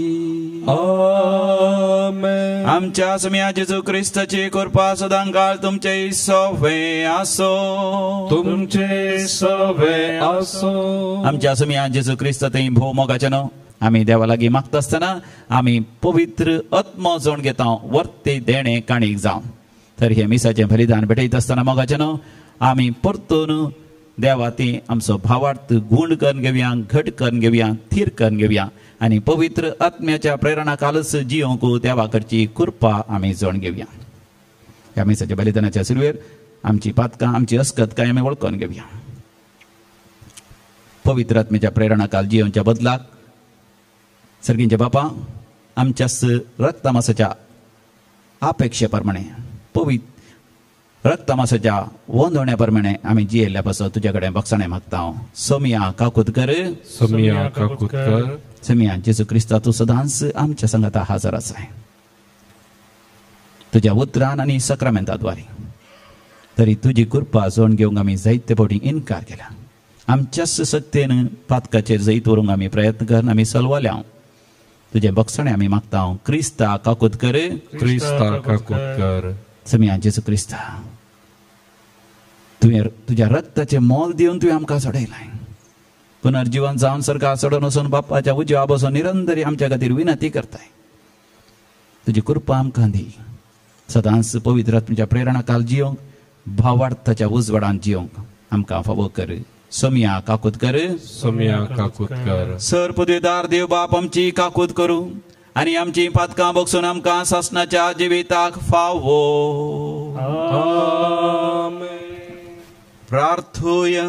आमेन. आमच्या सम्या जेजू ख्रिस्ताची कृपा सदांकाळ तुमचे सोवे आसो. तुमचे सवे आसो. आमच्या सम्या जेजू ख्रिस्त थंय भोव मोगाच्यान आमी देवा लागीं मागता आसतना आमी पवित्र आत्मो जोड घेता वर्ते देणे काणीक जावं. तर हे मिसाचें बलिदान भेटयता आसतना मोगाच्यान आमी परतून देवा ती आमचो भावार्थ गूण करून घेवया घट करून घेवया थीर करून घेवया आणि पवित्र आत्म्याच्या प्रेरणा कालच जियोंक देवा कडची कृपा आमी जोड घेवया. ह्या मिसाच्या बलिदानाच्या सुरवेर आमची पातकां आमची अस्कत काय आमी वळखून घेवया. पवित्र आत्म्याच्या प्रेरणा काल जियोंच्या बदलाक सर्गींचे बापा आमच्या रक्तमासाच्या अपेक्षे प्रमाणे पवित्र रक्तमासाच्या वंदवण्या प्रमाणे आमी जियेल्ल्या पासत तुजे कडेन बक्षणे मागता. सोमिया काकुतकर सोमिया काकुतकर. सोमिया जेजू क्रिस्ता तूं सदांच आमच्या संगता हजर आसाय तुज्या उतरान आनी सक्रामेंताद्वारे. तरी तुजी कृपा जोड घेवंक आमी जायते फावटी इन्कार केला. आमच्याच सत्तेन पातकाचेर जैत व्हरूंक आमी प्रयत्न करून आमी सलवल्या. तुजे बक्षणे आमी मागता. क्रिस्ता काकुतकर. क्रिस्ता काकुतकर. सोमिया जेजू क्रिस्ता तुवें तुज्या रक्ताचें मोल दिवन तुवें आमकां सोडयलां. पुनर्जीवन जावन सरकार चढून वचून बाप्पाच्या उजव्या बसून निरंतरी आमच्या खातीर विनंती करताय. तुजी कृपा आमकां दी. सदांच पवित्र आत्म्याच्या प्रेरणा काल जियोंक भावार्थाच्या उजवाडांत जियोंक आमकां फावो कर. सोमिया काकूत कर. सोमिया काकूत कर. सर पदवीदार देव बाप आमची काकूत करूं आनी आमची पातकां बगसून आमकां सासणाच्या जिविताक फावो. प्रार्थुया.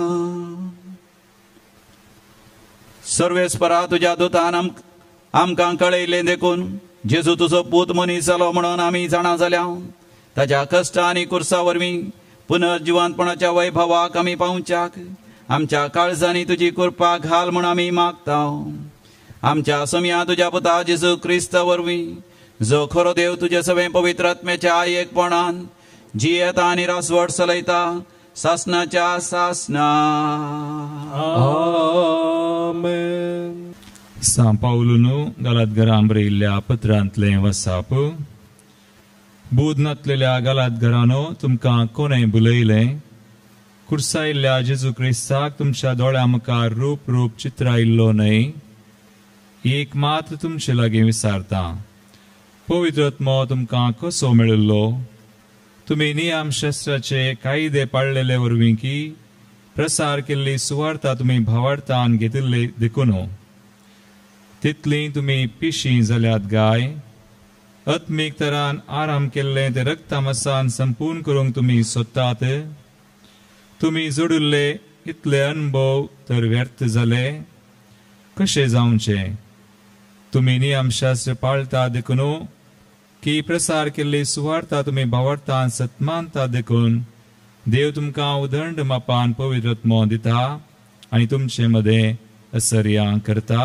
सर्वेस्परा तुज्या दुतान आम आमकां कळयलें देखून जेजू तुजो पूत मनीस जालो म्हणून आमी जाणा जाल्या. ताच्या कश्ट आनी कुर्सा वरवीं पुनर्जिवंतपणाच्या वैभवाक आमी पावच्याक आमच्या काळजांनी तुजी कृपा घाल म्हूण आमी मागता. आमच्या सोम्या तुज्या पुता जेजू क्रिस्त वरवीं जो खरो देव तुजे सगळे पवित्र आत्म्याच्या एकपणान जियेता आनी रासवट चलयता सासणाच्या सासना. San Paulunu Galatgaram brillia पत्रांतले वसाप. बुधनातलेल्या गलातघरानो तुमकां कोणें बुलयलें. कुर्सायिल्ल्या जेजू क्रिस्ताक तुमच्या दोळ्या मुखार रूप रूप चित्रायिल्लो न्हय. एक मात्र तुमचे लागीं विचारता. पवित्र आत्मो तुमकां कसो मेळिल्लो. तुमी नियम शास्त्राचे कायदे पाळलेले वरवीं की प्रसार केल्ली सुवार्ता तुमी भावार्थान घेतिल्ली देखून तितली तुमी पिशी जाल्यात गाय. आत्मीक तरान आराम केल्ले ते रक्तामसान संपूर्ण करूंक तुमी सोदतात. तुमी जोडिल्ले इतले अनुभव तर व्यर्थ जाले. कशें जावचे. तुमी नियमशास्त्र पाळटा देखून की प्रसार केल्ली सुवार्ता तुमी भावार्थान सत्मानता देखून देव तुमकां उदंड मापान पवित्र आत्मो दिता आनी तुमचे मदें असर्या करता.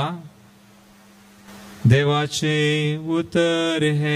देवाचे उतर हे.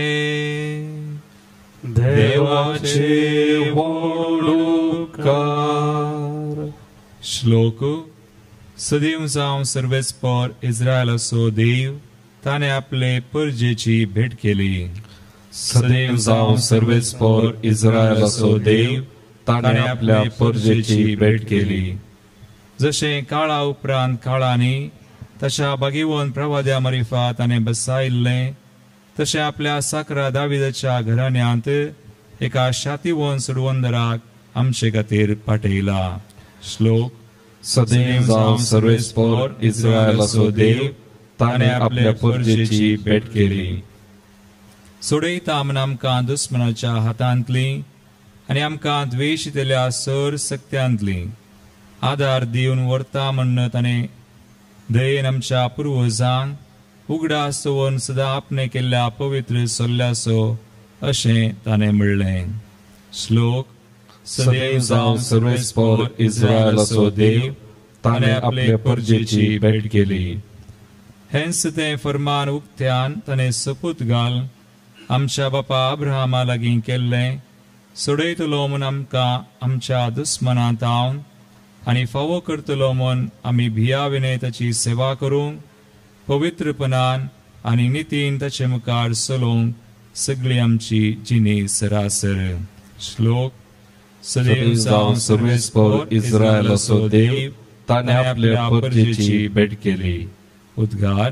देवाचे व्हड उपकार. श्लोक. सदैव जावं सर्वेस्पर इस्रायलाचो देव ताणे आपले परजेची भेट केली. सदैव जावं सर्वेस्पर इस्रायलाचो देव ताणे आपल्या परजेची भेट केली. जशें काळा उपरांत काळांनी तशा भगिवन प्रवाद्या मरिफा ताणे बसायिल्लें तशें आपल्या साकरा दाविदाच्या घराण्यांत एका शातिवन सुडवंदराक आमचे खातीर पाठयला. श्लोक. सदैव जावं सर्वेस्पर इस्रायलाचो देव ताणे आपल्या परजेची भेट केली. सोडयता म्हण आमकां दुस्मनाच्या हातांतली आनी आमकां द्वेशितेल्या सर सक्त्यांतली आदार दिवन व्हरता म्हण ताणें दयेन आमच्या पुर्वजांक उगडा आसोवन सदां आपणे केल्ल्या पवित्र सल्ल्याचो अशें ताणें म्हणलें. श्लोक. सदैव जावं सर्वेस्पर इस्रायलाचो देव ताणे आपल्या परजेची भेट केली. हेंच तें फर्मान उक्त्यान ताणें सपूत घाल आमच्या बापा अब्राहमा लागीं केल्लें. सोडयतलो म्हूण आमकां आमच्या दुस्मनांत हावन आनी फावो करतलो म्हूण आमी भिया विनयताची सेवा करूंक पवित्रपणान आनी नितीन ताचे मुखार चलोवंक सगळी आमची जिणी सरासर. श्लोक. सदैव जावं सर्वेस्पर इस्रायलाचो देव ताणे आपल्या परजेची भेट केली. उद्गार.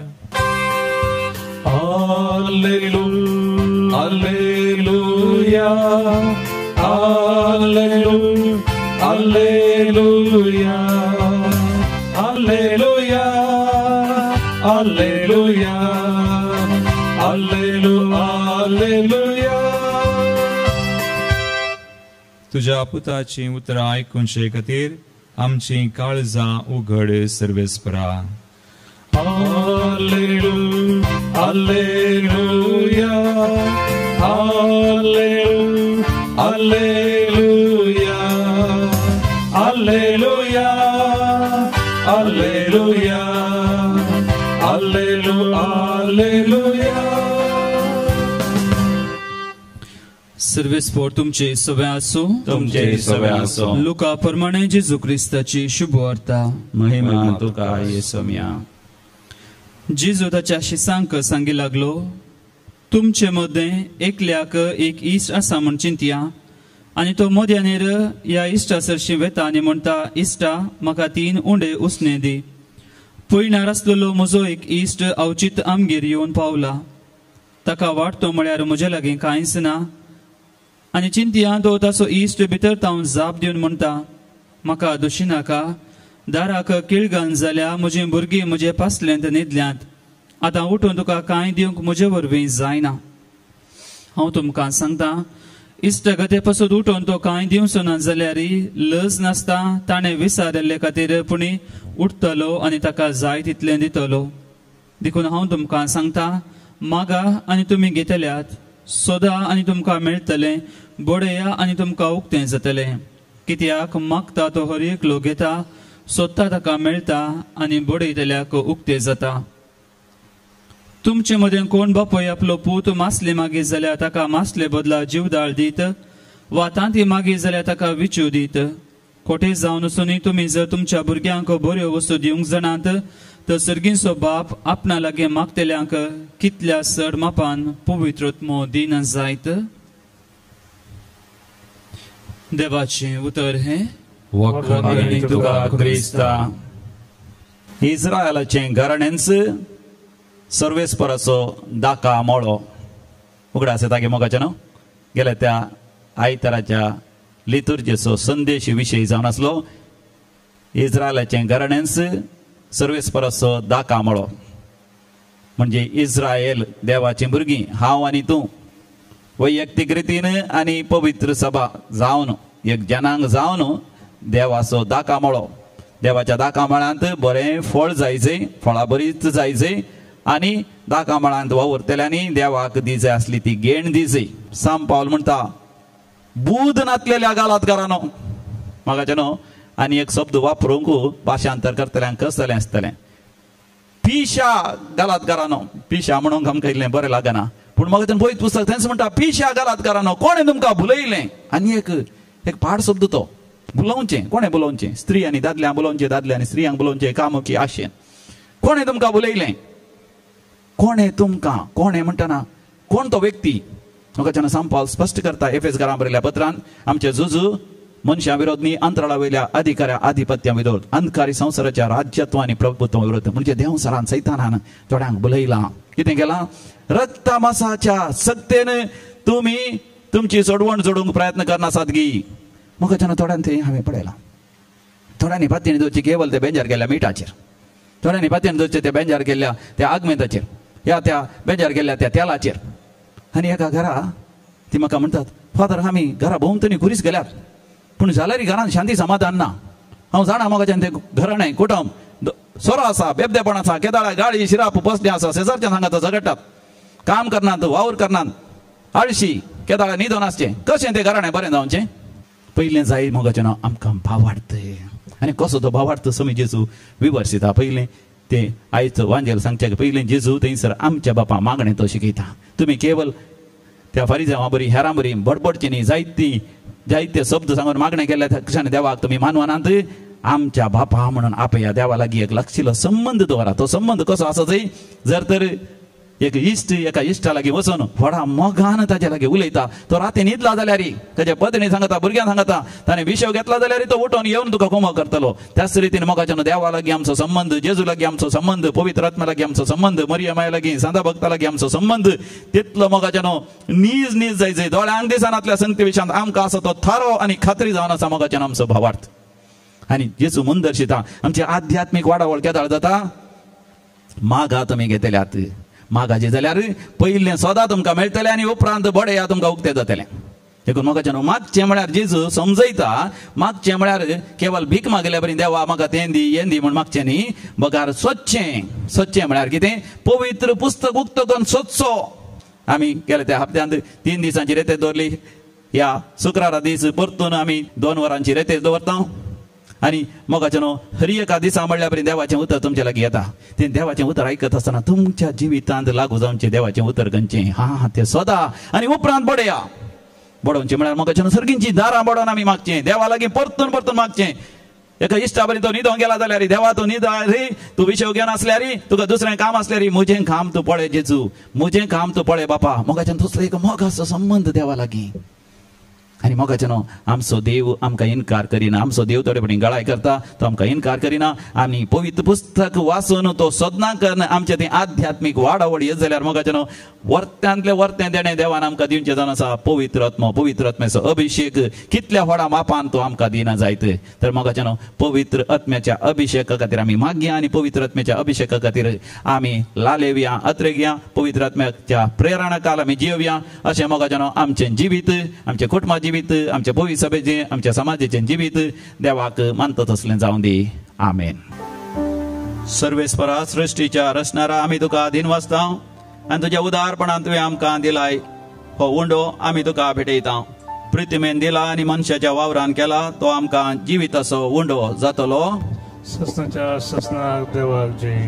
Alleluia, Alleluia, Alleluia, Alleluia, Alleluia, Alleluia, Alleluia, Alleluia. तुझ्या पुताची उतरां आयकुचे खातीर आमची काळजां उघड सर्वेस्परा. Alleluia, Alleluia, Alleluia, Alleluia, Alleluia, Alleluia, Alleluia, Alleluia. सर्वेस्पर तुमचे सवे आसो. तुमचे सवे आसो. लुका प्रमाणे जेजू क्रिस्ताची शुभ वार्ता. महिमा तुका येसोम्या. जेजू ताच्या शिसांक सांगी लागलो. तुमचे मदें एकल्याक एक इश्ट आसा म्हण चिंतया आनी तो मोद्यानेर ह्या इश्टा सरशी वेता आनी म्हणटा इश्टा म्हाका तीन उंडे उसने दी. पयणार आसलेलो म्हजो एक इश्ट अवचित आमगेर येवन पावला. ताका वाटतो म्हळ्यार म्हजे लागीं कांयच ना. आनी चिंतया तो ताचो इश्ट भितर तावन जाप दिवन म्हणटा, म्हाका दोशी नाका, दाराक कीळ घालन जाल्या म्हजीं भुरगीं म्हजे पासलेंत न्हिदल्यांत. आतां उठून तुका कांय दिवंक म्हजे वरवीं जायना. हांव तुमकां सांगता, इश्टगते पासून उठोवन तो कांय दिवचो ना जाल्यार लज नासता ताणें विसारिल्ले खातीर पूण उठतलो आनी ताका जाय तितलें दितलो. देखून हांव तुमकां सांगता, मागा आनी तुमी घेतल्यात, सोदा आनी तुमकां मेळटलें, बडया आनी तुमकां उक्तें जातलें. कित्याक मागता तो हर एकलो घेता, सोदता ताका मेळटा आनी बडयतल्याक उक्तें जाता. तुमचे मदें कोण बापूय आपलो पूत मासले मागीत जाल्यार ताका मासले बदला जीवदाळ दीत, वा तांती मागीत जाल्यार ताका विचू दीत. खोटे जावन वचून तुमी जर तुमच्या भुरग्यांक बऱ्यो वस्तू दिवंक जाणात, तर सर्गीचो बाप आपणा लागीं मागतल्यांक कितल्या चड मापान पवित्रत्मो दिना जायत. देवाचें उतर हे वखणी तुका क्रिस्ता. इस्रायलाचें घराण्यांच सर्वेस्पराचो दाका मोळो उगडा आसा तागे मोगाचे न्हू. गेल्या त्या आयताराच्या लितुर्जेचो संदेश विशयी जावन आसलो. इस्रायलाचें घराण्यांच सर्वेस्पराचो दाका मोळो म्हणजे इस्रायल देवाचीं भुरगीं, हांव आनी तूं वैयक्तीक रितीन आनी पवित्र सभा जावन एक जनांग जावन देवाचो दाका मोळो. देवाच्या दाका मळांत बरें फळ जायचें, फळां बरीच जायचें आनी दाका मळांत वावरतल्यांनी देवाक दिजे आसली ती घेण दिजे. साम पावल म्हणटा, बूद नातलेल्या गालातकारांनो म्हाकाचे न्हू. आनी एक शब्द वापरूंक भाशांतर करतल्यांक कसलें आसतलें, पिशा गालातकारांनो. पिशा म्हणूंक आमकां इल्लें बरें लागना, पूण म्हाका पळयत पुस्तक थंयच म्हणटा, पिशा गालातकारांनो कोणें तुमकां भुलयलें. आनी एक एक पाड शब्द तो, बुलोवचें. कोणें बुलोवचें? स्त्री आनी दादल्यांक बुलोवचें, दादले आनी स्त्रियांक बुलोवचें कामुकी आशेन. कोणें तुमकां भुलयलें? कोणें तुमकां? कोणें म्हणटना कोण तो व्यक्ती? म्हाका साम पावल स्पश्ट करता एफेसकारांक बरयल्ल्या पत्रांत, आमचे झुजू मनशां विरोध न्ही, अंतराळा वयल्या अधिकाऱ्या आधिपत्या विरोध, अंधकारी संवसाराच्या राज्यत्व आनी प्रभुत्वा विरोध. म्हणजे देवसरान सैतानान थोड्यांक बुलयलां. कितें केलां? रक्ता मासाच्या सक्तेन तुमी तुमची सोडवण जोडूंक प्रयत्न करनासात गी. म्हाका थोड्यान थंय हांवें पळयलां, थोड्यांनी पातयेन दवरची केवल ते बेंजार गेल्ल्या मिठाचेर, थोड्यांनी पातयेन दवरचे ते बेंजार गेल्ल्या त्या आगमेंताचेर, या त्या बेंजार गेल्ल्या त्या तेलाचेर. आनी एका घरा ती म्हाका म्हणटात, फादर आमी घरा भोंवतणी घुरीस गेल्यात, पूण जाल्यार घरान शांती समाधान ना. हांव जाणा मोगाच्यान ते घराणें कुटुंब सोरो आसा, बेबदेपण आसा, केदाळा गाळी शिराप बसलें आसा, शेजारच्या सांगात झगडटात, काम करनात, वावर करनात, आळशी, केदाळा न्हिदोन आसचें. कशें तें घराणें बरें जावचें? पयलें जाय मोगाचें नांव आमकां भावार्थ. आनी कसो तो भावार्थ समी जेजू विवर्सिता. पयलें ते आयज वांजेल सांगचे पयलें जेजू थंयसर आमच्या बापा मागणें तो शिकयता. तुमी केवल त्या फारिजांवां बरी हेरां बरी बडबडची न्ही, जायती जायते शब्द सांगून मागणें केल्या कशाने देवाक तुमी मानवनात, आमच्या बापा म्हणून आपया देवा लागीं एक लागशिल्लो संबंद दवरा. तो संबंद कसो आसा जाय, जर तर एक इश्ट एका इश्टा लागीं वचून व्हडा मोगान ताचे लागीं उलयता, तो राती न्हिदला जाल्यार ताचे पत्नी सांगता, भुरग्यांक सांगता, ताणें विशव घेतला जाल्यार तो उठोन येवन तुका कोमो करतलो. त्याच रितीन मोगाच्यान देवा लागीं आमचो संबंद, जेजू लागीं आमचो संबंद, पवित्र आत्म्या लागीं आमचो संबंद, मरिया माय लागीं, सांता भक्ता लागीं आमचो संबंद तितलो मोगाच्यान नीज नीज जायचो. दोळ्यांक दिसानांतल्या संगती विशयांत आमकां आसा तो थारो आनी खात्री जावन आसा मोगाच्यान आमचो भावार्थ. आनी जेजू मन दर्शिता आमची आध्यात्मीक वाडावळ केदाळ जाता. मागा तुमी घेतल्यात, मागाचे जाल्यार पयलें सदां तुमकां मेळटलें आनी उपरांत बडेया तुमकां उक्तें जातलें. देखून मोगाच्यान मागचें म्हळ्यार जेजू समजयता, मागचें म्हळ्यार केवल भीक मागल्या बरी देवा म्हाका तें दी हें दी म्हूण मागचें न्ही. बगार सोदचें. सोदचें म्हळ्यार कितें? पवित्र पुस्तक उक्त करून सोदचो. आमी गेल्या त्या हप्त्यांत तीन दिसांची रेतेर दवरली, ह्या शुक्रारा दीस परतून आमी दोन वरांची रेतेर दवरता. आनी मोगाच्यान हरी एका दिसा म्हणल्या बरी देवाचें उतर तुमचे लागीं येता. तें देवाचें उतर आयकत आसतना तुमच्या जिवितांत लागू जावचें देवाचें उतर खंयचें, हा तें सदां आनी उपरांत बडया. बडोवचें म्हळ्यार मोगाच्यान सर्गींची दारां बडोवन आमी मागचें, देवा लागीं परतून परतून मागचें. एका इश्टा बरी तो न्हिदोंक गेला जाल्यार देवा तूं न्हिदा रे, तूं विशव घेवन आसल्यार तुका दुसरें काम आसल्यार म्हजें काम तूं पळय जेजू, म्हजें काम तूं पळय बापा. मोगाच्यान तसलो एक मोगाचो संबंद देवा लागीं. आनी मोगाच्यानो आमचो देव आमकां इन्कार करिना आमचो देव थोडे फावटी गळाय करता तो आमकां इन्कार करिना आनी पवित्र पुस्तक वाचून तो सदना करन आमचें तें आध्यात्मीक वाडावड येत जाल्यार मोगाच्यानो वर्त्यांतले वर्तें देणें देवान आमकां दिवचें जावन आसा पवित्र आत्मा पवित्र आत्म्याचो अभिशेक कितल्या व्हडा मापान तो आमकां दिना जायत तर मोगाच्यानो पवित्र आत्म्याच्या अभिशेका खातीर आमी मागया आनी पवित्र आत्म्याच्या अभिशेका खातीर आमी लालेवया अत्रेगया पवित्र आत्म्याच्या प्रेरणा काल आमी जियोवया अशें मोगाच्यानो आमचें जिवीत आमचें कुटुंबा जिवीत आमच्या पवित्र सभेचें आमच्या समाजाचें जिवीत देवाक मानता तसलें जावं दी आमेन. सर्वेस्परा सृश्टीच्या रचणारा आमी तुका दिन वाचता आनी तुज्या उदारपणान तुवें आमकां दिलाय हो उंडो आमी तुका भेटयता प्रितिमेन दिला आनी मनशाच्या वावरान केला तो आमकां जिविताचो उंडो जातलो ससनाच्या ससनाक देवाक जय.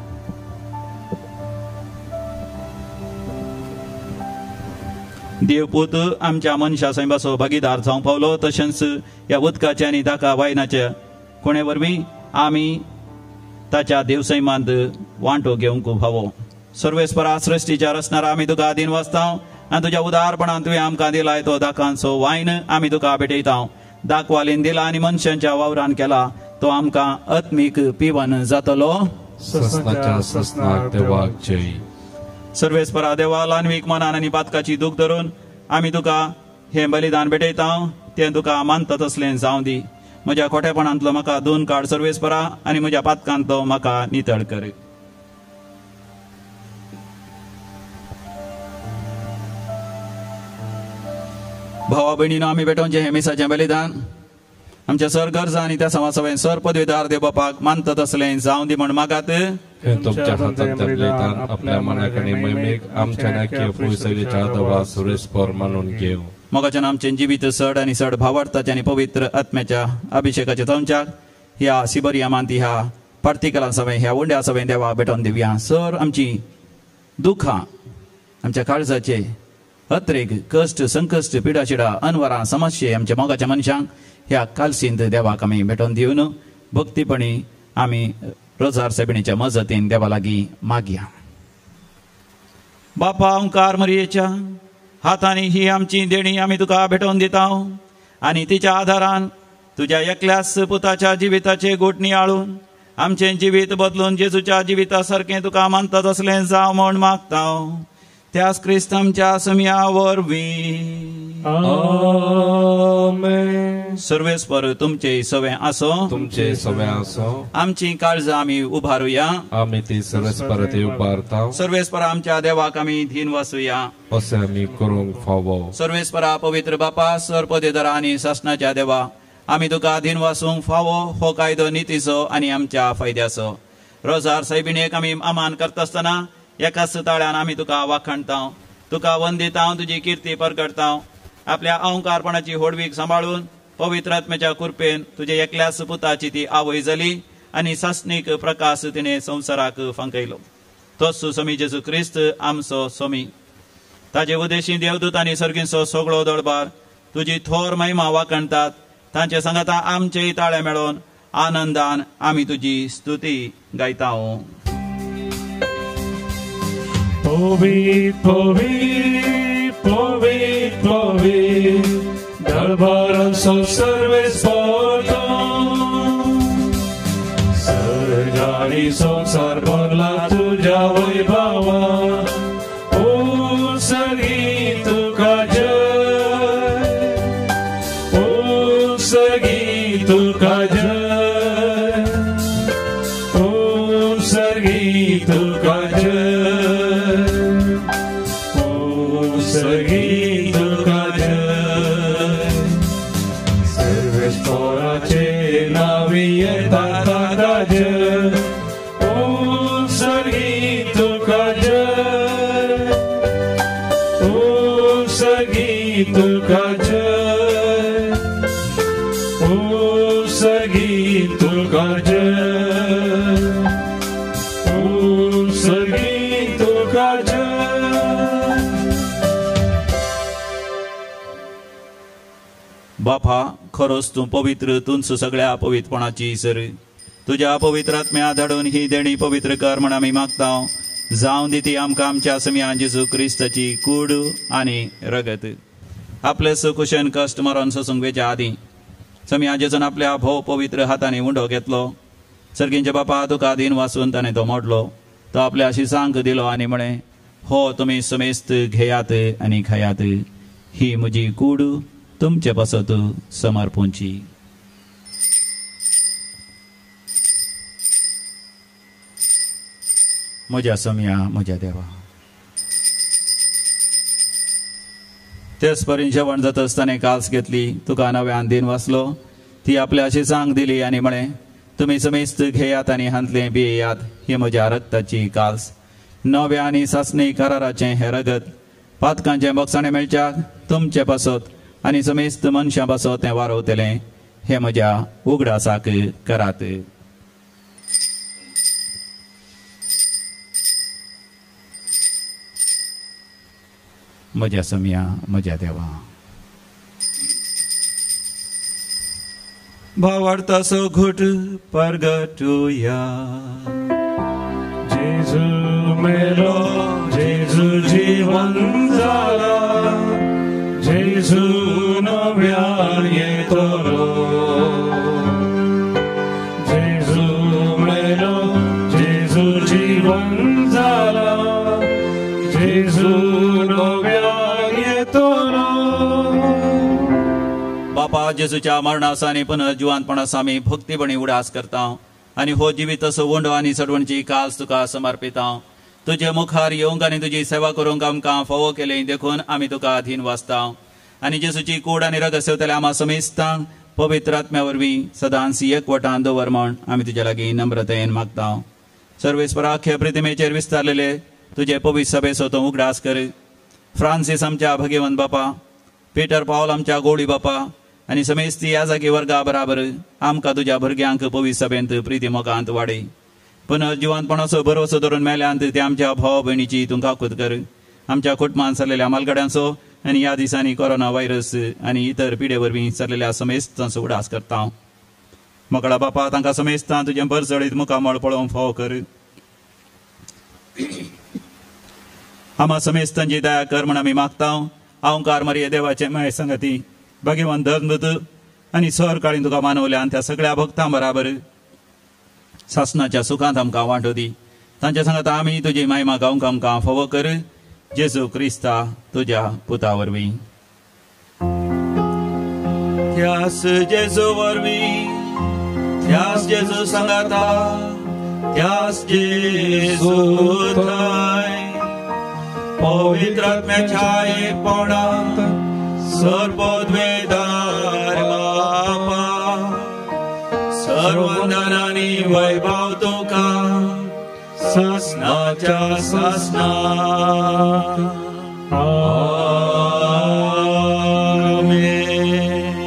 देवपूत आमच्या मनशा सैमाचो भागीदार जावंक पावलो तशेंच ह्या उदकाच्या आनी ताका वायनाच्या कोणे वरवीं आमी ताच्या देवसैमांत वांटो घेवंक फावो. सर्वेस्परा सृश्टीच्या रचणारा आमी तुका दिन वाचता आनी तुज्या उदारपणान तुवें आमकां दिलाय तो दाकांचो वायन आमी तुका भेटयता दाखवालीन दिला आनी मनशांच्या वावरान केला तो आमकां आत्मीक पिवन जातलो ससनाच्या ससनाक देवाक जय. सर्वेस्परा देवा लानवीक मनान आनी पातकाची दूख धरून आमी तुका हे बलिदान भेटयता तें तुका मानता तसलें जावं दी. म्हज्या खोटेपणांतलो म्हाका दोन काड सर्वेस्परा आनी म्हज्या पातकांतलो म्हाका नितळ कर. भावा भयणीनो आमी भेटोवचें हे मिसाचें बलिदान आमच्या सर गरजा आनी त्या समासवें सर पदवीदार देव बापाक मानता तसलें जावं दी म्हण मागात. तुमच्या हातांत बलिदान आपल्या मनाकणे मैमेक आमच्या नाक्य पुयसलीच्या दवा सुरेस्पर मानून घेव. मोगाच्यान आमचें जिवीत चड आनी चड भावार्थाचे आनी पवित्र आत्म्याच्या अभिशेकाच्या तोंच्याक ह्या सिबरिया मानती ह्या पार्तिकला सवें ह्या उंड्या सवें देवा भेटोवन दिवया. सर आमची दुखां आमच्या काळजाचे अत्रेक कश्ट संकश्ट पिडाशिडा अनवरां समस्ये आमच्या मोगाच्या मनशांक ह्या कालसिंत देवाक आमी भेटोवन दिवन भक्तीपणी आमी रोजार साहेबिणीच्या मजतीन देवा लागीं मागया. बापा ओंकार मरियेच्या हातांनी ही आमची देणी आमी तुका भेटोवन दिता आनी तिच्या आधारान तुज्या एकल्याच पुताच्या जिविताचे गोट नियाळून आमचें जिवीत बदलून जेजूच्या जिविता सारकें तुका मानता तसलें जावं म्हण मागता त्याच क्रिस्तांच्या समिया वरवीं. आमेन. सर्वेस्पर तुमचे सवें आसो तुमचे सवें आसो आमची काळजां आमी उबारुया आमी ती सर्वेस्पर ते उबारता सर्वेस्पर आमच्या देवाक आमी धीन वाचुया अशें आमी करूंक फावो. सर्वेस्परा पवित्र बापा सर पदवीदारा आनी शासनाच्या देवा आमी तुका धीन वाचूंक फावो हो कायदो नितीचो आनी आमच्या फायद्याचो. रोजार साहेबिणेक आमी आमान करता आसतना एकाच ताळ्यान आमी तुका वाखणता तुका वंदिता तुजी कीर्ती परगडता आपल्या अहंकारपणाची होडवीक सांबाळून पवित्र आत्म्याच्या कृपेन तुजे एकल्याच पुताची ती आवय जाली आनी सासनीक प्रकाश तिणे संवसाराक फांकयलो. तोच स्वामी जेजू क्रिस्त आमचो स्वामी ताजे उदेशी देवदूत आनी सर्गीचो सगळो दळबार तुजी थोर महिमा वाखणतात तांचे सांगता आमचेय ताळे मेळोवन आनंदान आमी तुजी स्तुती गायता. Povit, povit, povit, povit, darbaraso सर्वेस्पर्तो surgery संसार भरला तुझ्या वैभवा ओ सगळी तुका जय ओ सगळी तुका जय ओ सगळी तुका जय सगळी तुका जय. सर्वेस्पराचे नावी येता ताका जय ओ सगळी तुका जय ओ सगळी तुका जय ओ सगळी तुका जय ओ सगळी तुका जय. बापा खरोच तूं पवित्र तूंच सगळ्या पवित्रपणाची सर तुज्या पवित्र आत्म्या धाडून ही देणी पवित्र कर म्हण आमी मागता जावं दी ती आमकां आमच्या समिया जेजू क्रिस्ताची कूड आनी रगत. आपले सुकुशन कष्ट मरण ससंगवेच्या आदी समया जेजून आपल्या भोव पवित्र हाताने उंडो घेतलो. सर्गींचे बापा तुका दिन वाचून ताणे तो मोडलो. तो आपल्या शिसांक दिलो आनी म्हणे, हो तुम्ही समेस्त घेयात आनी खायात. ही म्हजी कूड तुमचे पासत समर्पूंची. म्हज्या समया म्हज्या देवा. तेच परीन जेवण जाता आसतना काल्स घेतली. तुका नव्यान दिन वाचलो. ती आपल्या शिसांक दिली आनी म्हणे, तुम्ही समेस्त घेयात आनी हांतले पियेयात. ही म्हज्या रक्ताची काल्स, नव्या आनी सासणी कराराचें हें रगत. पातकांचे बोगसाणे मेळच्याक तुमचे पासत आनी समेस्त मनशां पासत तें वारवतलें. हे म्हज्या उगडासाक करात. म्हज्या समया म्हज्या देवा. भावार्थाचो घुट परगटुया. जेजू मेलो, जेजू जीवन जाला. जेजू नव्यान येतलो. जेजू मेलो, जेजू जीवन जाला. जेजू नव्यान येतलो. बापा जेजूच्या मरणासानी पुनर्जीवानपणास आमी भक्तीपणी उडास करता आनी हो जिवीत असो वंडो आनी सडवणची काल्स तुका समर्पिता. तुजे मुखार येवंक आनी तुजी सेवा करूंक आमकां फावो केलें देखून आमी तुका अधीन वाचता. आनी जेजूची कूड आनी रगत सेवतले आमा समेस्तांक पवित्र आत्म्या वरवीं सदांच एकवटान दवर म्हण आमी तुजे लागीं नम्रतेन मागता. सर्वेस्पराख्य प्रितिमेचेर विस्तारलेले तुजे पवित्र सभेचो तूं उगडास कर. फ्रांसीस आमच्या भगिवंत बापा, पीटर पावल आमच्या गोडी बापा आनी समेस्त ह्या जागी वर्गा बराबर आमकां तुज्या भुरग्यांक पवित्र सभेंत प्रिती मोगांत वाडय. पुनर्जीवानपणाचो भरवसो धरून मेल्यांत ते आमच्या भाव भयणीची तूं काकूत कर. आमच्या कुटुंबांत सरलेल्या मालगड्यांचो आनी ह्या दिसांनी कोरोना व्हायरस आनी इतर पिडे वरवीं सरलेल्या समेस्तांचो उडास करता. मोकळा बापा तांकां समेस्तां तुजें बरसडीत मुखामळ पळोवंक फावो कर. आमा समेस्तांची दया कर म्हण आमी मागता. अवंकार मरिये देवाचे माय संगती भगिवंत धर्मदूत आनी सर काळीन तुका मानवल्या आनी त्या सगळ्या भक्तां बराबर सासणाच्या सुखांत आमकां वांटो दी. तांच्या सांगत आमी तुजी महिमा गावंक आमकां फावो कर. जेजू क्रिस्ता तुज्या पुता वरवीं. त्यास जेजू वरवीं, त्यास जेजू सांगाता, त्यास जेजू थंय पवित्र आत्म्याच्या एकपणांत सर्वोद्वेदार बापा सर्वंदनानी वैभव तुका सासणाच्या सासना. आमेन.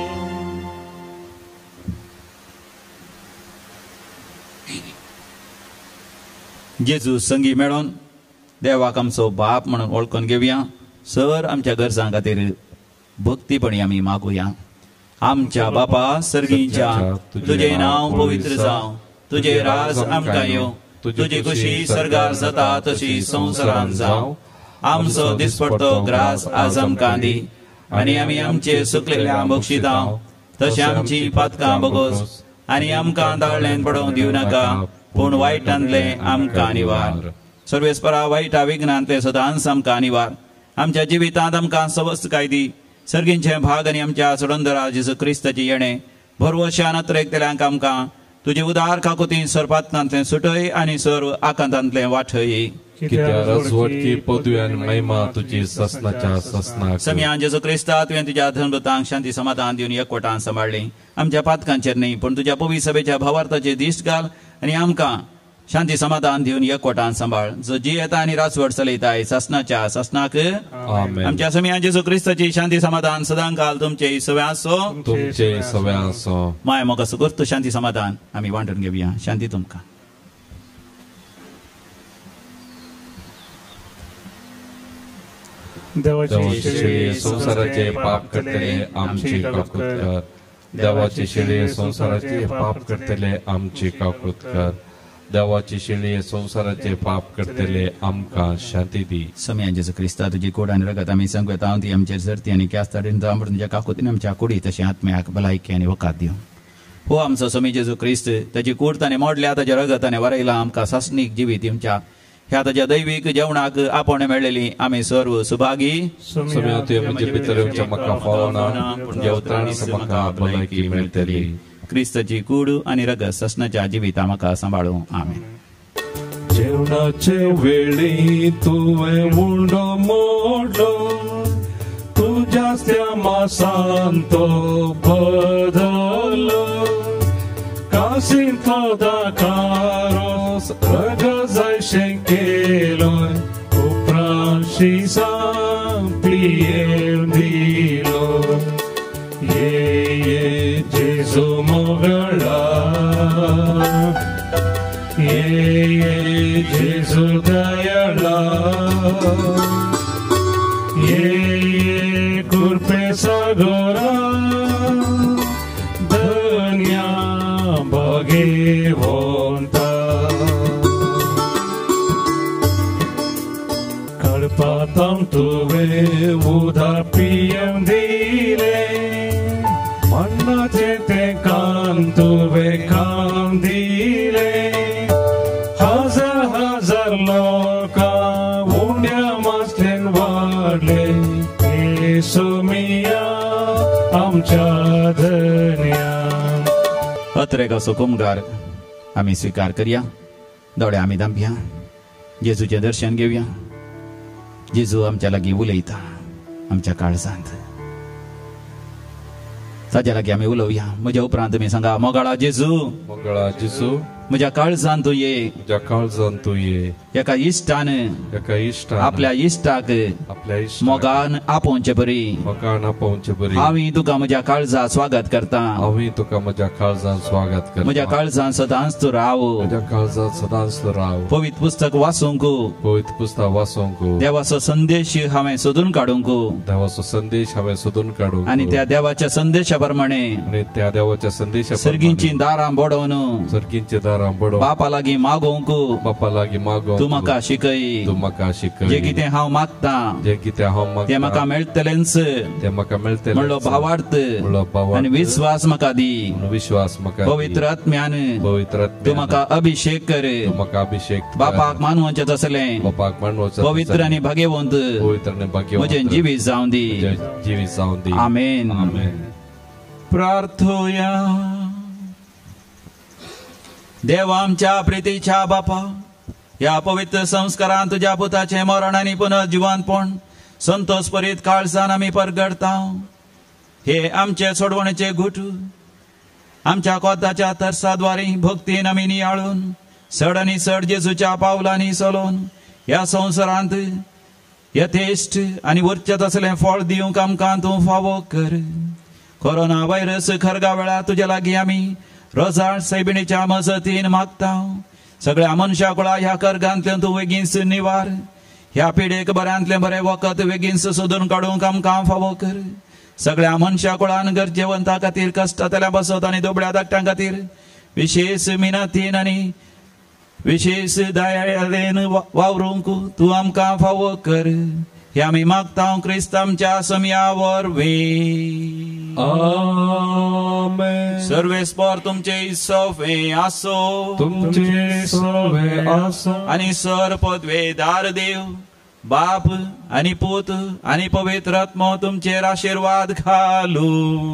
जेजू संगी मेळोन देवाक आमचो बाप म्हणून वळखून घेवया. सर आमच्या गरजां खातीर भक्तीपणी आमी मागुया. आमच्या बापा सर्गीच्या तुझे नांव पवित्र जावं. तुझे राज आमकां येवं. तुजी खुशी सर्गार जाता तशी संवसारांत जावं. आमचो दिसपडटो ग्रास आज आमकां दी आनी आमी आमचे सुकलेल्या बक्षिता तशें आमची पातकां बोगोस आनी आमकां दाळ्ळेन पडोवंक दिवं नाका पूण वायटांतले आमकां निवार. सर्वेस्परा वायटा विघ्नांतले सदांच आमकां निवार. आमच्या जिवितांत आमकां सवस्त दी. सर्गींचे भाग आनी आमच्या सडोंदरा जेजू क्रिस्ताची येणे भरवशान अत्रेकतेल्यांक आमकां तुजे उदार काकुती सरपातनांतले सुटय आनी सर्व आकांतांतले वाठय. राजवटकी पदवी आनी महिमा तुजी ससनाच्या ससनाक. समया जेजू क्रिस्ता तुवें तुज्या धर्मदूतांक शांती समाधान दिवन एकवटान सांबाळ्ळें. आमच्या पातकांचेर न्ही पूण तुज्या पवित्र सभेच्या भावार्थाचेर दिश्ट घाल आनी आमकां शांती समाधान दिवन एकवटान सांबाळ. जो जी येता आनी राजवट चलयताय ससनाच्या ससनाक. आमच्या समया जेजू क्रिस्ताची शांती समाधान सदां काल तुमचे सव्यासो तुमचे सव्यासो. माय मोग असो करतो शांती समाधान आमी वांटून घेवया. शांती तुमकां. देवाचे संसाराचे पाप करतले आमची काकूत कर. देवाचे शिळे संसाराचे पाप करतले आमची काकूत कर. देवाची शिणी संसाराचे पाप करतले आमकां शांती दी. समय जेजू क्रिस्ता तुजी कोड आनी रगत आमी संगत हांव ती आमचेर सर्ती आनी क्यास्त अमृत तुज्या काकुतीन आमच्या कुडी तशें आत्म्याक भलायकी आनी वकात दिवं. हो आमचो समय जेजू क्रिस्त ताची कूड ताणें मोडल्या ताच्या रगत ताणें वरयलां आमकां सासणीक जिवीत दिवच्या ह्या ताच्या दैवीक जेवणाक आपण मेळलेली आमी सर्व सुभागी. समय तुवें म्हजे भितर येवचें म्हाका फावना पूण जेवताना म्हाका भलायकी मेळटली. क्रिस्ताची कूड आनी रगत ससनाच्या जिविता म्हाका सांबाळूं. आमेन. जेवणाचे वेळी तुवें मुंडो मोडलो तुज्या त्या मासान तो बदलो कासीन तो दाकारोस रग जायशें केलोय उपरांशी पियेवन दिलो. ये ये जेजू मोगळा ये ये जेजू दयाळा ये ये कृपे सागरा धन्या भगवंता. कळपातां तुवें उदार पियेवन दिले मन्नाचे ते कान तुवें खावन दिले. हजार हजार लोकां उंड्या मासलेन वाडले येसुमिया आमच्या धन्या. अत्रेक असो कुमगार आमी स्वीकार करया. दोळे आमी धांपया. जेजूचें दर्शन घेवया. जेजू आमच्या लागीं उलयता आमच्या काळजांत. ताच्या लागीं आमी उलोवया. म्हज्या उपरांत तुमी सांगा मोगाळा जेजू मोगाळा जेजू म्हज्या काळजांत तूं ये. म्हज्या काळजांत तूं ये. एका इश्टान एका इश्टान आपल्या इश्टाक आपल्या इश्टाक मोगान आपोवचे बरी. मोगान आपोवचे बरी. हांवें तुका म्हज्या काळजांत स्वागत करता. हांवें तुका म्हज्या काळजांत स्वागत करता. म्हज्या काळजांत सदांच तूं राव. म्हज्या काळजांत सदांच तूं राव. पवित्र पुस्तक वाचूंक पवित्र पुस्तक वाचूंक देवाचो संदेश हांवें सोदून काडूंक देवाचो संदेश हांवें सोदून काडूंक आनी त्या देवाच्या संदेशा प्रमाणे आनी त्या देवाच्या संदेशा सर्गींची दारां बोडोवन सर्गींची दारां बोडोवन बापा लागीं मागोवंक बापा लागीं मागोवंक तूं म्हाका शिकय. तूं म्हाका शिकय. जें कितें हांव मागतां जें कितें हांव मागतां तें म्हाका मेळटलेंच. तें म्हाका मेळटलें म्हणलो भावार्थ म्हणलो भावार्थ आनी विश्वास म्हाका दी. विश्वास म्हाका पवित्र आत्म्यान पवित्र तूं म्हाका अभिषेक कर. तूं म्हाका अभिषेक बापाक मानवचें तसलें बापाक मानवचें पवित्र आनी भाग्यवंत पवित्र आनी भाग्यवंत म्हजें जिवीत जावं दी. जिवीत जावं दी. आमेन. आमेन. प्रार्थोया. देवा आमच्या प्रितीच्या बापा ह्या पवित्र संस्कारांत तुज्या पुताचें मरण आनी पुनर्जिवंतपण संतोष परीत काळजान आमी परगडता. हे आमचे सोडवणेचे घुट आमच्या कोताच्या तरसाद्वारे भक्तीन आमी नियाळून चड आनी चड जेजूच्या पावलांनी चलोवन ह्या संवसारांत यथेश्ट आनी उर्चत असलें फळ दिवंक आमकां तूं फावो कर. कोरोना व्हायरस खरगा वेळार तुजे लागीं आमी रोजाळ सायबिणीच्या मजतीन मागता. सगळ्या मनशा कुळा ह्या कर्गांतल्यान तूं बेगीनच निवार. ह्या पिडेक बऱ्यांतलें बरें वखद बेगीनच सोदून काडूंक आमकां फावो कर. सगळ्या मनशा कुळान गरजेवंता खातीर कश्टातल्या बसत आनी दोबड्या धाकट्यां खातीर विशेष मिनतीन आनी विशेष दयाळेन वावरूंक तूं आमकां फावो कर. हे आमी मागता क्रिस्त आमच्या समया वरवीं. आमेन. सर्वेस्पर तुमचे सोवे आसो. तुमचे सोवे आसो. आनी सर पदवेदार देव बाप आनी पूत आनी पवित्र आत्मो तुमचेर आशीर्वाद घालू.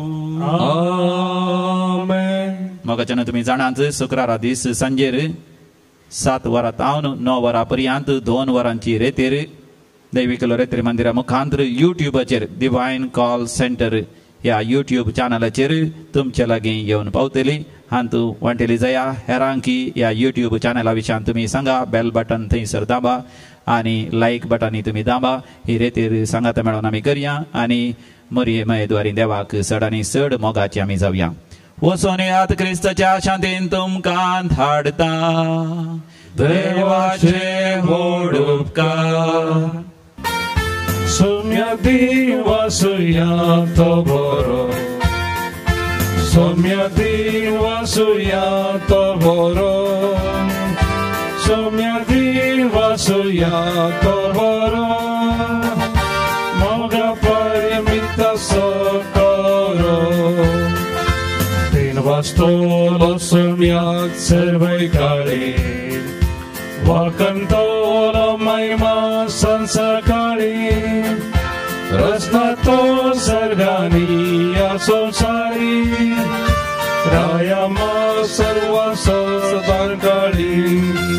आमेन. मोगाच्यान तुमी जाणात शुक्रारा दीस सांजेर सात वरां तावन णव वरां पर्यंत दोन वरांची रेतेर दैविक रेत्री मंदिरा मुखांतर युट्यूबाचेर डिवायन कॉल सेंटर ह्या युट्यूब चॅनलाचेर तुमच्या लागीं येवन पावतली. हांव तूं वांटेली जाया हेरांकी ह्या युट्यूब चॅनला विशयान तुमी सांगा. बेल बटन थंयसर दाबा आनी लायक बटनी तुमी दाबा. ही रेतीर सांगात मेळोन आमी करया आनी मरये मयेद्वारी देवाक चड आनी चड मोगाची आमी जावया. वचून येयात क्रिस्ताच्या शांतीन तुमकां धाडटा. देवाचे व्हड उपकार. सौम्य दिवसुया तो बरो. सौम्य दिवसुया तो बरो. वासुया तो बरो moga perminta socorro din vastolos miat servai kali wakantolo mai masan sakali rasnato sargani asosari raya ma sarva sadar kali